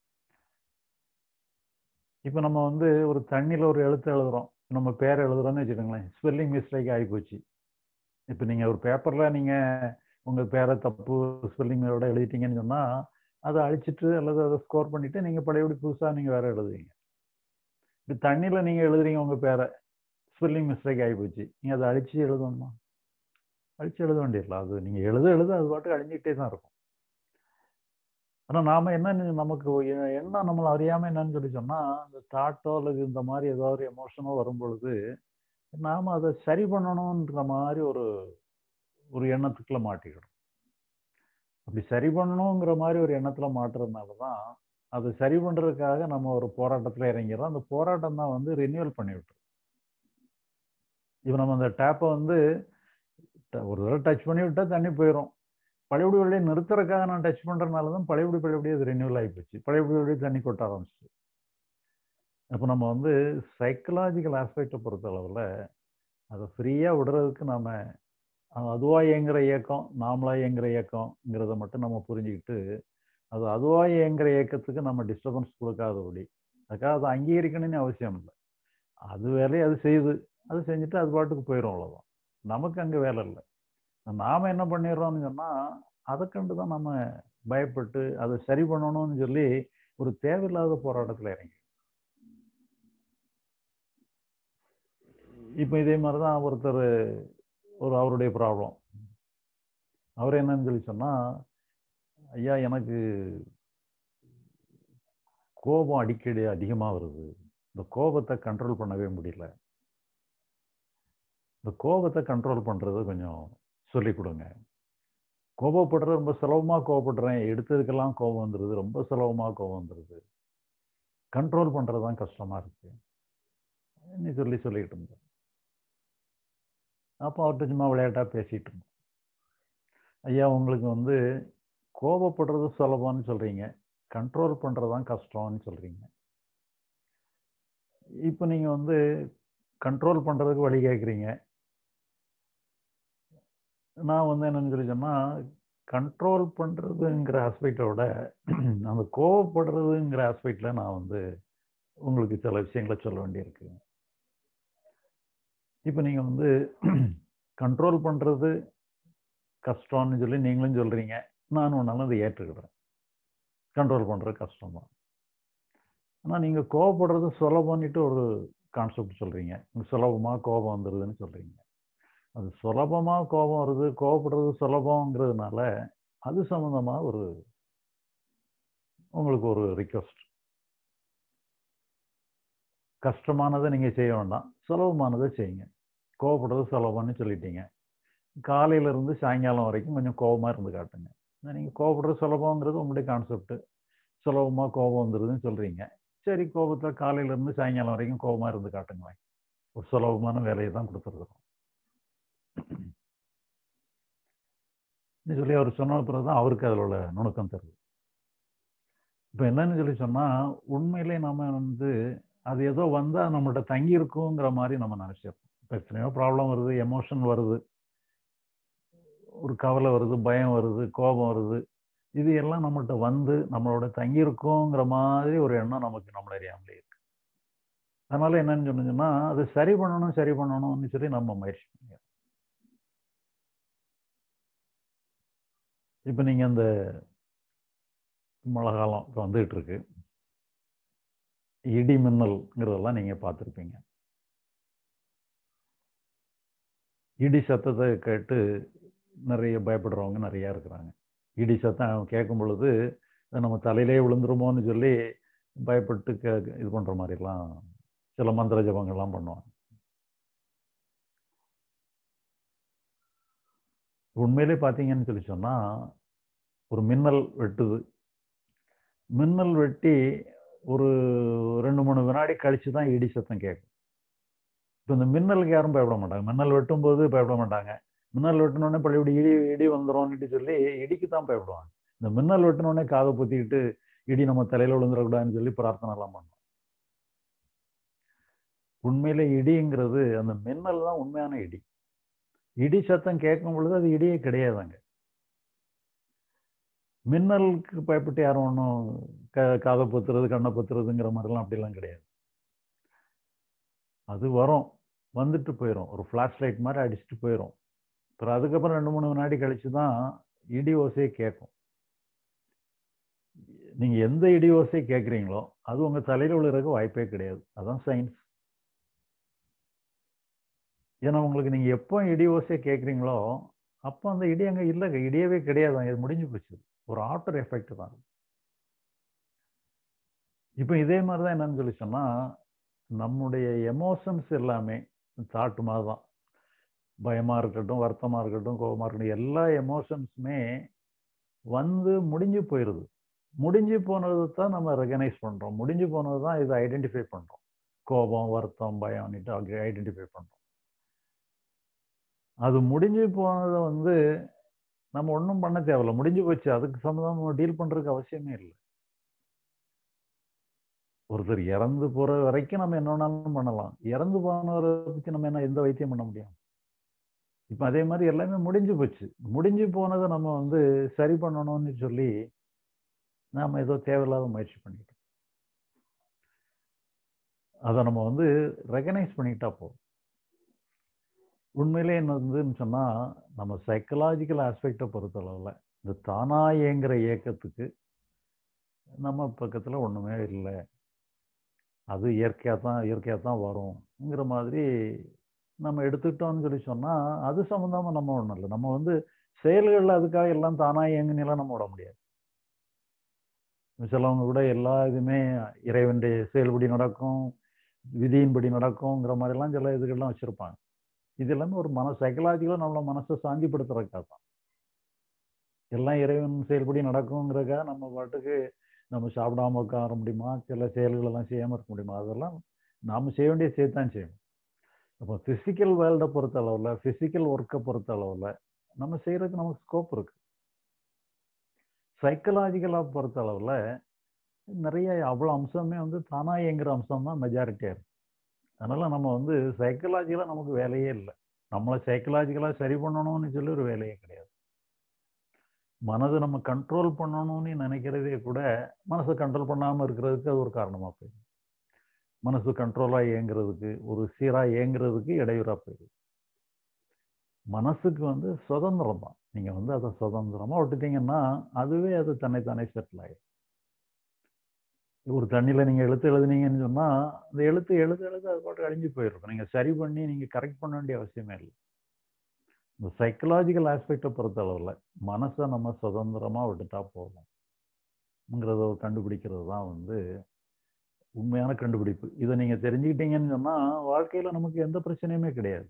இப்போ நம்ம வந்து ஒரு தண்ணியில் ஒரு எழுத்து எழுதுறோம், நம்ம பேர் எழுதுறோம்னு வச்சுக்கோங்களேன், ஸ்பெல்லிங் மிஸ்டேக் ஆகிப்போச்சு. இப்போ நீங்கள் ஒரு பேப்பரில் நீங்கள் உங்கள் பேரை தப்பு ஸ்பெல்லிங்கோட எழுதிட்டீங்கன்னு சொன்னால் அதை அழிச்சிட்டு அல்லது அதை ஸ்கோர் பண்ணிவிட்டு நீங்கள் பழையபடி புதுசாக நீங்கள் வேறு எழுதுவீங்க. இப்போ தண்ணியில் நீங்கள் எழுதுறீங்க உங்கள் பேரை, ஸ்பெல்லிங் மிஸ்டேக் ஆகிப்போச்சு, நீங்கள் அதை அழிச்சு எழுதணுமா? அழிச்சு எழுத வேண்டியதில்லை. அது நீங்கள் எழுத எழுத அது பாட்டுக்கு அழிஞ்சிக்கிட்டே தான் இருக்கும். ஆனால் நாம் என்ன நமக்கு என்ன நம்மளை அறியாமல் என்னன்னு சொல்லி சொன்னால், அந்த தாட்டோ அல்லது இந்த மாதிரி ஏதோ ஒரு எமோஷனோ வரும்பொழுது நாம் அதை சரி பண்ணணுன்ற மாதிரி ஒரு ஒரு எண்ணத்துக்குள்ள மாட்டிக்கிடும். அப்படி சரி பண்ணணுங்கிற மாதிரி ஒரு எண்ணத்தில் மாட்டுறதுனால தான் அதை சரி பண்ணுறதுக்காக நம்ம ஒரு போராட்டத்தில் இறங்கிறோம். அந்த போராட்டம் தான் வந்து ரினியூவல் பண்ணி விட்டுரும். இப்போ நம்ம அந்த டேப்பை வந்து ஒரு தடவை டச் பண்ணி விட்டால் தண்ணி போயிடும். பழையபடி வழியை நிறுத்துறதுக்காக நான் டச் பண்ணுறதுனால தான் பழையபடி பழையபடி அது ரினியூவல் ஆகி போச்சு. பழையபடி வழியே தண்ணி கொட்ட ஆரம்பிச்சு. அப்போ நம்ம வந்து சைக்கலாஜிக்கல் ஆஸ்பெக்டை பொறுத்த அளவில் அதை ஃப்ரீயாக விடுறதுக்கு நம்ம அதுவாக இயங்குகிற இயக்கம் நாமளாக இயங்குகிற இயக்கங்கிறத மட்டும் நம்ம புரிஞ்சுக்கிட்டு அது அதுவாக இயங்குகிற இயக்கத்துக்கு நம்ம டிஸ்டர்பன்ஸ் கொடுக்காதபடி, அதுக்காக அதை அங்கீகரிக்கணும்னு அவசியம் இல்லை. அது வேலையை அது செய்யுது, அது செஞ்சுட்டு அது பாட்டுக்கு போயிடும், அவ்வளோதான். நமக்கு அங்கே வேலை இல்லை. நாம் என்ன பண்ணிடுறோம்னு சொன்னால் அதை கண்டு தான் நம்ம பயப்பட்டு அதை சரி பண்ணணும்னு சொல்லி ஒரு தேவையில்லாத போராட்டத்தில் இறங்கி. இப்போ இதே மாதிரி தான் ஒருத்தர் ஒரு அவருடைய ப்ராப்ளம், அவர் என்னன்னு சொல்லி சொன்னால், ஐயா எனக்கு கோபம் அடிக்கடி அதிகமாக வருது, இந்த கோபத்தை கண்ட்ரோல் பண்ணவே முடியல, இந்த கோபத்தை கண்ட்ரோல் பண்ணுறது கொஞ்சம் சொல்லிக் கொடுங்க. கோபப்படுறது ரொம்ப சுலபமாக கோபப்படுறேன், எடுத்ததுக்கெல்லாம் கோபம் வந்துடுது, ரொம்ப சுலபமாக கோபம் வந்துடுது, கண்ட்ரோல் பண்ணுறது தான் கஷ்டமாக இருக்குது நீ சொல்லி சொல்லிக்கிட்டு இருந்தேன். அப்போ அவர்கிட்ட சும்மா விளையாட்டாக பேசிகிட்டு இருந்தோம். ஐயா உங்களுக்கு வந்து கோபப்படுறது சுலபம்னு சொல்கிறீங்க, கண்ட்ரோல் பண்ணுறது தான் கஷ்டம்னு சொல்கிறீங்க. இப்போ நீங்கள் வந்து கண்ட்ரோல் பண்ணுறதுக்கு வழி கேட்குறீங்க. நான் வந்து என்னன்னு சொல்லி சொன்னால், கண்ட்ரோல் பண்ணுறதுங்கிற ஆஸ்பெக்டோட அந்த கோவப்படுறதுங்கிற ஆஸ்பெக்டில் நான் வந்து உங்களுக்கு சில விஷயங்களை சொல்ல வேண்டியிருக்கு. இப்போ நீங்கள் வந்து கண்ட்ரோல் பண்ணுறது கஷ்டம்னு சொல்லி நீங்களும் சொல்கிறீங்க, நான் ஒன்றாலும் அதை ஏற்றுக்கிடுறேன். கண்ட்ரோல் பண்ணுறது கஷ்டம்தான். ஆனால் நீங்கள் கோவப்படுறது சுலபம்னுட்டு ஒரு கான்செப்ட் சொல்கிறீங்க, சுலபமாக கோபம் வந்துடுதுன்னு சொல்கிறீங்க. அது சுலபமாக கோபம் வருது, கோவப்படுறது சுலபங்கிறதுனால அது சம்மந்தமாக ஒரு உங்களுக்கு ஒரு ரிக்வெஸ்ட். கஷ்டமானதை நீங்கள் செய்ய வேண்டாம், சுலபமானதை செய்யுங்க. கோவப்படுறது சுலபம்னு சொல்லிட்டீங்க, காலையிலேருந்து சாயங்காலம் வரைக்கும் கொஞ்சம் கோபமாக இருந்து காட்டுங்க. நீங்கள் கோவப்படுறது சுலபங்கிறது உங்களுடைய கான்செப்ட், சுலபமாக கோபம் வந்துடுதுன்னு சொல்கிறீங்க. சரி, கோபத்தில் காலையிலேருந்து சாயங்காலம் வரைக்கும் கோபமாக இருந்து காட்டுங்களேன். ஒரு சுலபமான வேலையை தான் கொடுத்துருக்குறோம் சொல்லி அவர் சொன்ன பிறகு தான் அவருக்கு அதில் உள்ள நுணுக்கம் தருது. இப்போ என்னன்னு சொல்லி சொன்னால், உண்மையிலே நம்ம வந்து அது ஏதோ வந்தால் நம்மள்கிட்ட தங்கி இருக்குங்கிற மாதிரி நம்ம நினச்சிருப்போம். இப்போ எத்தனையோ ப்ராப்ளம் வருது, எமோஷன் வருது, ஒரு கவலை வருது, பயம் வருது, கோபம் வருது, இது எல்லாம் நம்மள்கிட்ட வந்து நம்மளோட தங்கியிருக்கோங்கிற மாதிரி ஒரு எண்ணம் நமக்கு நம்மள அறியாமலே இருக்கு. அதனால என்னன்னு சொன்னீங்கன்னா, அது சரி பண்ணணும் சரி பண்ணணும்னு சொல்லி நம்ம முயற்சி பண்ணிக்கிறோம். இப்போ நீங்கள் இந்த மழை காலம் இப்போ வந்துகிட்டு இருக்கு, இடி மின்னல்ங்கிறதெல்லாம் நீங்கள் பார்த்துருப்பீங்க. இடி சத்தத்தை கேட்டு நிறைய பயப்படுறவங்க நிறையா இருக்கிறாங்க. இடி சத்தம் கேட்கும் பொழுது நம்ம தலையிலே விழுந்துருமோன்னு சொல்லி பயப்பட்டு க இது பண்ணுற மாதிரிலாம் சில மந்திர ஜபங்கள்லாம் பண்ணுவாங்க. உண்மையிலே பார்த்தீங்கன்னு சொல்லி சொன்னால், ஒரு மின்னல் வெட்டுது. மின்னல் வெட்டி ஒரு ரெண்டு மூணு வினாடி கழித்து தான் இடி சத்தம் கேட்கும். இப்போ இந்த மின்னலுக்கு யாரும் பயப்பட மாட்டாங்க. மின்னல் வெட்டும்போது பயப்பட மாட்டாங்க. மின்னல் வெட்டினோடனே பழையபடி இடி இடி வந்துடும்னுட்டு சொல்லி இடிக்கு தான் பயப்படுவாங்க. இந்த மின்னல் வெட்டினோடனே காதை பொத்திக்கிட்டு இடி நம்ம தலையில் விழுந்துடக்கூடாதுன்னு சொல்லி பிரார்த்தனைலாம் பண்ணுவோம். உண்மையிலே இடிங்கிறது அந்த மின்னல் தான் உண்மையான இடி. இடி சத்தம் கேட்கும் பொழுது அது இடியே கிடையாதுங்க. மின்னலுக்கு பயப்பட்டு யாரும் ஒன்றும் க காதை பொத்துறது கண்ணை பொத்துறதுங்கிற மாதிரிலாம் அப்படிலாம் கிடையாது. அது வரும், வந்துட்டு போயிடும். ஒரு ஃப்ளாஷ் லைட் மாதிரி அடிச்சுட்டு போயிடும். அப்புறம் அதுக்கப்புறம் ரெண்டு மூணு வினாடி கழிச்சு தான் இடி ஓசையை கேட்கும். நீங்கள் எந்த இடி ஓசையை கேட்குறீங்களோ அது உங்கள் தலையில் விழுறதுக்கு வாய்ப்பே கிடையாது. அதுதான் சயின்ஸ். ஏன்னா உங்களுக்கு நீங்கள் எப்போ இடி ஓசையை கேட்குறீங்களோ அப்போ அந்த இடி அங்கே இல்லைங்க, இடியவே கிடையாது, இது முடிஞ்சு போச்சு. ஒரு ஆஃப்டர் எஃபெக்ட் தான். இப்போ இதே மாதிரி தான் என்னன்னு சொல்லி சொன்னால், நம்முடைய எமோஷன்ஸ் எல்லாமே தாட்டு மாதிரி தான். பயமாக இருக்கட்டும், வருத்தமாக இருக்கட்டும், கோபமாக இருக்கட்டும், எல்லா எமோஷன்ஸுமே வந்து முடிஞ்சு போயிடுது. முடிஞ்சு போனது தான் நம்ம ரெகனைஸ் பண்ணுறோம். முடிஞ்சு போனது தான் இதை ஐடென்டிஃபை பண்ணுறோம். கோபம், வருத்தம், பயம்னுட்டு ஐடென்டிஃபை பண்ணுறோம். அது முடிஞ்சு போனதை வந்து நம்ம ஒன்றும் பண்ண தேவையில்லை, முடிஞ்சு போச்சு. அதுக்கு சம்மந்தம் நம்ம டீல் பண்ணுறதுக்கு அவசியமே இல்லை. ஒருத்தர் இறந்து போகிற வரைக்கும் நம்ம என்ன வேணாலும் பண்ணலாம். இறந்து போனவரை பற்றி நம்ம என்ன எந்த வைத்தியம் பண்ண முடியும்? இப்போ அதே மாதிரி எல்லாமே முடிஞ்சு போச்சு. முடிஞ்சு போனதை நம்ம வந்து சரி பண்ணணும்னு சொல்லி நாம் ஏதோ தேவையில்லாத முயற்சி பண்ணிட்டோம். அதை நம்ம வந்து ரெகனைஸ் பண்ணிக்கிட்டா போதும். உண்மையிலே என்ன வந்துன்னு சொன்னால், நம்ம சைக்கலாஜிக்கல் ஆஸ்பெக்டை பொறுத்தளவில் இந்த தானா இயங்குகிற இயக்கத்துக்கு நம்ம பக்கத்தில் ஒன்றுமே இல்லை, அது இயற்கையாக தான் இயற்கையாக தான் வரும்ங்கிற மாதிரி நம்ம எடுத்துக்கிட்டோம்னு சொல்லி சொன்னால், அது சம்மந்தமாக நம்ம ஒன்றும் இல்லை. நம்ம வந்து செயல்களில் அதுக்காக எல்லாம் தானாக இயங்குனெல்லாம் நம்ம விட முடியாது. சிலவங்க கூட எல்லா இதுவுமே இறைவனுடைய செயல்படி நடக்கும், விதியின்படி நடக்குங்கிற மாதிரிலாம் சில இதுகள்லாம் வச்சுருப்பாங்க. இது எல்லாமே ஒரு மன சைக்கலாஜிக்கலாக நம்மளை மனசை சாந்திப்படுத்துறதுக்காக தான். எல்லாம் இறைவன் செயல்படி நடக்குங்கிறதுக்காக நம்ம பாட்டுக்கு நம்ம சாப்பிடாம உட்கார முடியுமா? சில செயல்களெல்லாம் செய்யாமல் இருக்க முடியுமா? அதெல்லாம் நாம் செய்ய வேண்டிய செய்யத்தான் செய்யணும். அப்போ ஃபிசிக்கல் வேர்ல்டை பொறுத்த அளவில், ஃபிசிக்கல் ஒர்க்கை பொறுத்த அளவில் நம்ம செய்கிறதுக்கு நமக்கு ஸ்கோப் இருக்குது. சைக்கலாஜிக்கலாக பொறுத்த அளவில் நிறைய அவ்வளோ அம்சமே வந்து தானாக இயங்குகிற அம்சம் தான் மெஜாரிட்டியாக இருக்குது. அதனால் நம்ம வந்து சைக்கலாஜிக்கலாக நமக்கு வேலையே இல்லை. நம்மளை சைக்கலாஜிக்கலாக சரி பண்ணணும்னு சொல்லி ஒரு வேலையே கிடையாது. மனதை நம்ம கண்ட்ரோல் பண்ணணும்னு நினைக்கிறதே கூட மனசை கண்ட்ரோல் பண்ணாமல் இருக்கிறதுக்கு அது ஒரு காரணமாக போயிடுது. மனசு கண்ட்ரோலாக இயங்குறதுக்கு, ஒரு சீராக இயங்குறதுக்கு இடையூறாக போயிடுது. மனசுக்கு வந்து சுதந்திரம் தான். நீங்கள் வந்து அதை சுதந்திரமாக விட்டுட்டீங்கன்னா அதுவே அது தன்னைத்தானே செட்டில் ஆகிடும். ஒரு தண்ணியில் நீங்கள் எழுத்து எழுதுனீங்கன்னு சொன்னால் அந்த எழுத்து எழுத எழுத அது பாட்டு அழிஞ்சு போயிருக்கும். நீங்கள் சரி பண்ணி நீங்கள் கரெக்ட் பண்ண வேண்டிய அவசியமே இல்லை. இந்த சைக்கலாஜிக்கல் ஆஸ்பெக்டை பொறுத்த அளவில் மனசை நம்ம சுதந்திரமாக விட்டுட்டா போதும்ங்கிறத கண்டுபிடிக்கிறது தான் வந்து உண்மையான கண்டுபிடிப்பு. இதை நீங்கள் தெரிஞ்சுக்கிட்டீங்கன்னு சொன்னால் வாழ்க்கையில் நமக்கு எந்த பிரச்சனையுமே கிடையாது.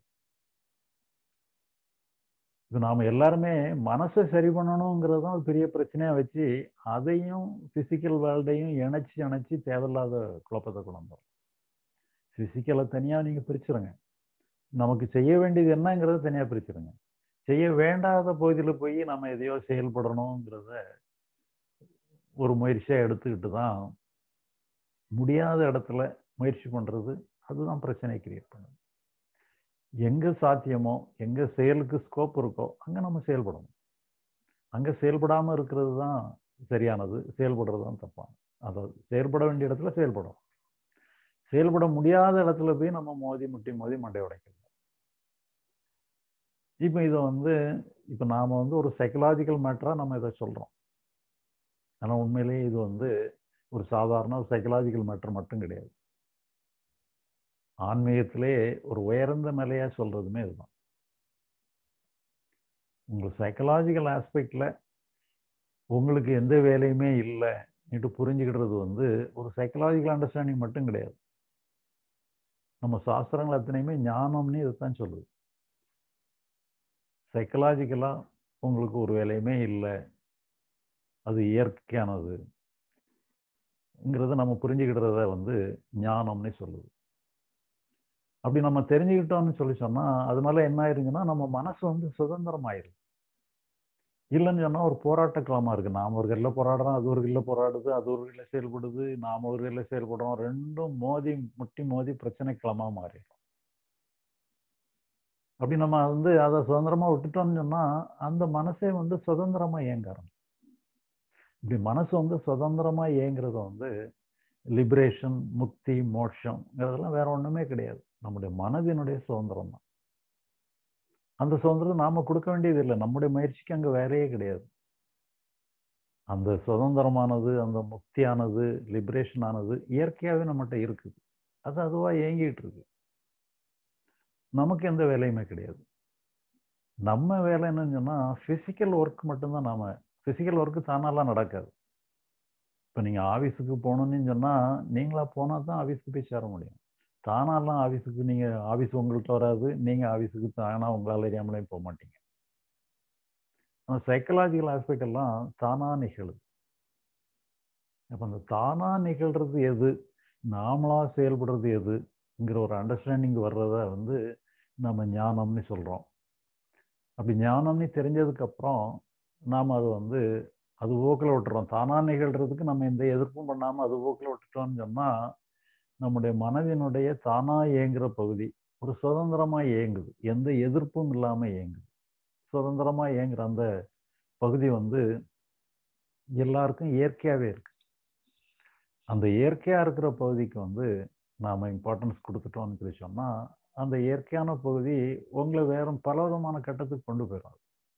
இப்போ நாம் எல்லாருமே மனசை சரி பண்ணணுங்கிறது தான் ஒரு பெரிய பிரச்சனையாக வச்சு அதையும் ஃபிசிக்கல் வேர்ல்டையும் இணைச்சி இணைச்சி தேவையில்லாத குழப்பத்தை கொண்டு வந்துடும். ஃபிசிக்கலை தனியாக நீங்கள் பிரிச்சுருங்க, நமக்கு செய்ய வேண்டியது என்னங்கிறத தனியாக பிரிச்சுருங்க. செய்ய வேண்டாத பகுதியில் போய் நம்ம எதையோ செயல்படணுங்கிறத ஒரு முயற்சியாக எடுத்துக்கிட்டு தான் முடியாத இடத்துல முயற்சி பண்ணுறது, அதுதான் பிரச்சனையை கிரியேட் பண்ணுது. எங்கே சாத்தியமோ, எங்கே செயலுக்கு ஸ்கோப் இருக்கோ அங்கே நம்ம செயல்படணும். அங்கே செயல்படாமல் இருக்கிறது தான் சரியானது, செயல்படுறது தான் தப்பானது. அதாவது செயல்பட வேண்டிய இடத்துல செயல்படும். செயல்பட முடியாத இடத்துல போய் நம்ம மோதி முட்டி மோதி மண்டை உடைக்கணும். இப்போ இதை வந்து இப்போ நாம் வந்து ஒரு சைக்கலாஜிக்கல் மேட்டராக நம்ம இதை சொல்கிறோம். ஆனால் உண்மையிலேயே இது வந்து ஒரு சாதாரண ஒரு சைக்கலாஜிக்கல் மேட்டர் மட்டும் கிடையாது. ஆன்மீகத்திலே ஒரு உயர்ந்த நிலையாக சொல்கிறதுமே இதுதான். உங்கள் சைக்கலாஜிக்கல் ஆஸ்பெக்டில் உங்களுக்கு எந்த வேலையுமே இல்லை, நீட்டு புரிஞ்சுக்கிடுறது வந்து ஒரு சைக்கலாஜிக்கல் அண்டர்ஸ்டாண்டிங் மட்டும் கிடையாது. நம்ம சாஸ்திரங்கள் அத்தனையுமே ஞானம்னு இதைத்தான் சொல்லுது. சைக்கலாஜிக்கலா உங்களுக்கு ஒரு வேலையுமே இல்லை, அது இயற்கையானதுங்கிறத நம்ம புரிஞ்சுக்கிடுறத வந்து ஞானம்னு சொல்லுது. அப்படி நம்ம தெரிஞ்சுக்கிட்டோம்னு சொல்லி சொன்னா அதனால என்ன ஆயிருங்கன்னா நம்ம மனசு வந்து சுதந்திரம் ஆயிரும். இல்லைன்னு சொன்னா ஒரு போராட்ட களமா இருக்கு. நாம ஒரு கையில போராடுறோம், அது ஒரு கையில போராடுது, அது ஒரு கையில செயல்படுது, நாம ஒரு கையில செயல்படுறோம். ரெண்டும் மோதி முட்டி மோதி பிரச்சனை களமா மாறிடும். அப்படி நம்ம வந்து அதை சுதந்திரமா விட்டுட்டோம்னு சொன்னா அந்த மனசே வந்து சுதந்திரமா இயங்க ஆரம்பிக்கும். இப்படி மனசு வந்து சுதந்திரமா இயங்குறது வந்து லிபரேஷன், முக்தி, மோட்சம்ங்கிறதெல்லாம் வேற ஒண்ணுமே கிடையாது. நம்முடைய மனதினுடைய சுதந்திரம் தான். அந்த சுதந்திரம் நாம கொடுக்க வேண்டியது இல்லை. நம்முடைய முயற்சிக்கு அங்க வேலையே கிடையாது. அந்த சுதந்திரமானது, அந்த முக்தியானது, லிபரேஷன் ஆனது இயற்கையாவே நம்மகிட்ட இருக்குது. அது அதுவா இயங்கிட்டு இருக்கு. நமக்கு எந்த வேலையுமே கிடையாது. நம்ம வேலை என்னன்னு சொன்னா பிசிக்கல் ஒர்க் மட்டும்தான். நாம பிசிக்கல் ஒர்க் தானாலாம் நடக்காது. இப்ப நீங்க ஆபீஸுக்கு போகணும்னு சொன்னா நீங்களா போனா தான் ஆபீஸுக்கு போய் சேர முடியும். தானாலாம் ஆபீஸுக்கு நீங்க ஆபீஸ் உங்கள்கிட்ட வராது, நீங்க ஆபீஸுக்கு தானா உங்களால அறியாமலே போக மாட்டீங்க. அந்த சைக்கலாஜிக்கல் ஆஸ்பெக்ட் எல்லாம் தானா நிகழுது. அப்ப அந்த தானா நிகழ்றது எது, நாமளா செயல்படுறது எதுங்கிற ஒரு அண்டர்ஸ்டாண்டிங் வர்றத வந்து நம்ம ஞானம்னு சொல்றோம். அப்படி ஞானம்னு தெரிஞ்சதுக்கு அப்புறம் நாம அது வந்து அது போக்கில் விட்டுறோம். தானா நிகழ்றதுக்கு நம்ம எந்த எதிர்ப்பும் பண்ணாம அது போக்கில் விட்டுட்டோம்னு சொன்னா நம்முடைய மனதினுடைய தானா இயங்குற பகுதி ஒரு சுதந்திரமா இயங்குது. எந்த எதிர்ப்பும் இல்லாம இயங்குது. சுதந்திரமா இயங்குற அந்த பகுதி வந்து எல்லாருக்கும் இயற்கையாவே இருக்கு. அந்த இயற்கையா இருக்கிற பகுதிக்கு வந்து நாம இம்பார்ட்டன்ஸ் கொடுத்துட்டோம்னு சொல்லி சொன்னா அந்த இயற்கையான பகுதி உங்களை வேற பல விதமான கட்டத்துக்கு கொண்டு போயிடும்.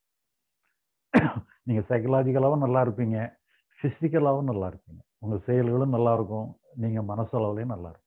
நீங்க சைக்கலாஜிக்கலாவும் நல்லா இருப்பீங்க, பிசிக்கலாவும் நல்லா இருப்பீங்க. உங்க செயல்களும் நல்லா இருக்கும், நீங்க மனசளவுலையும் நல்லா இருப்பீங்க.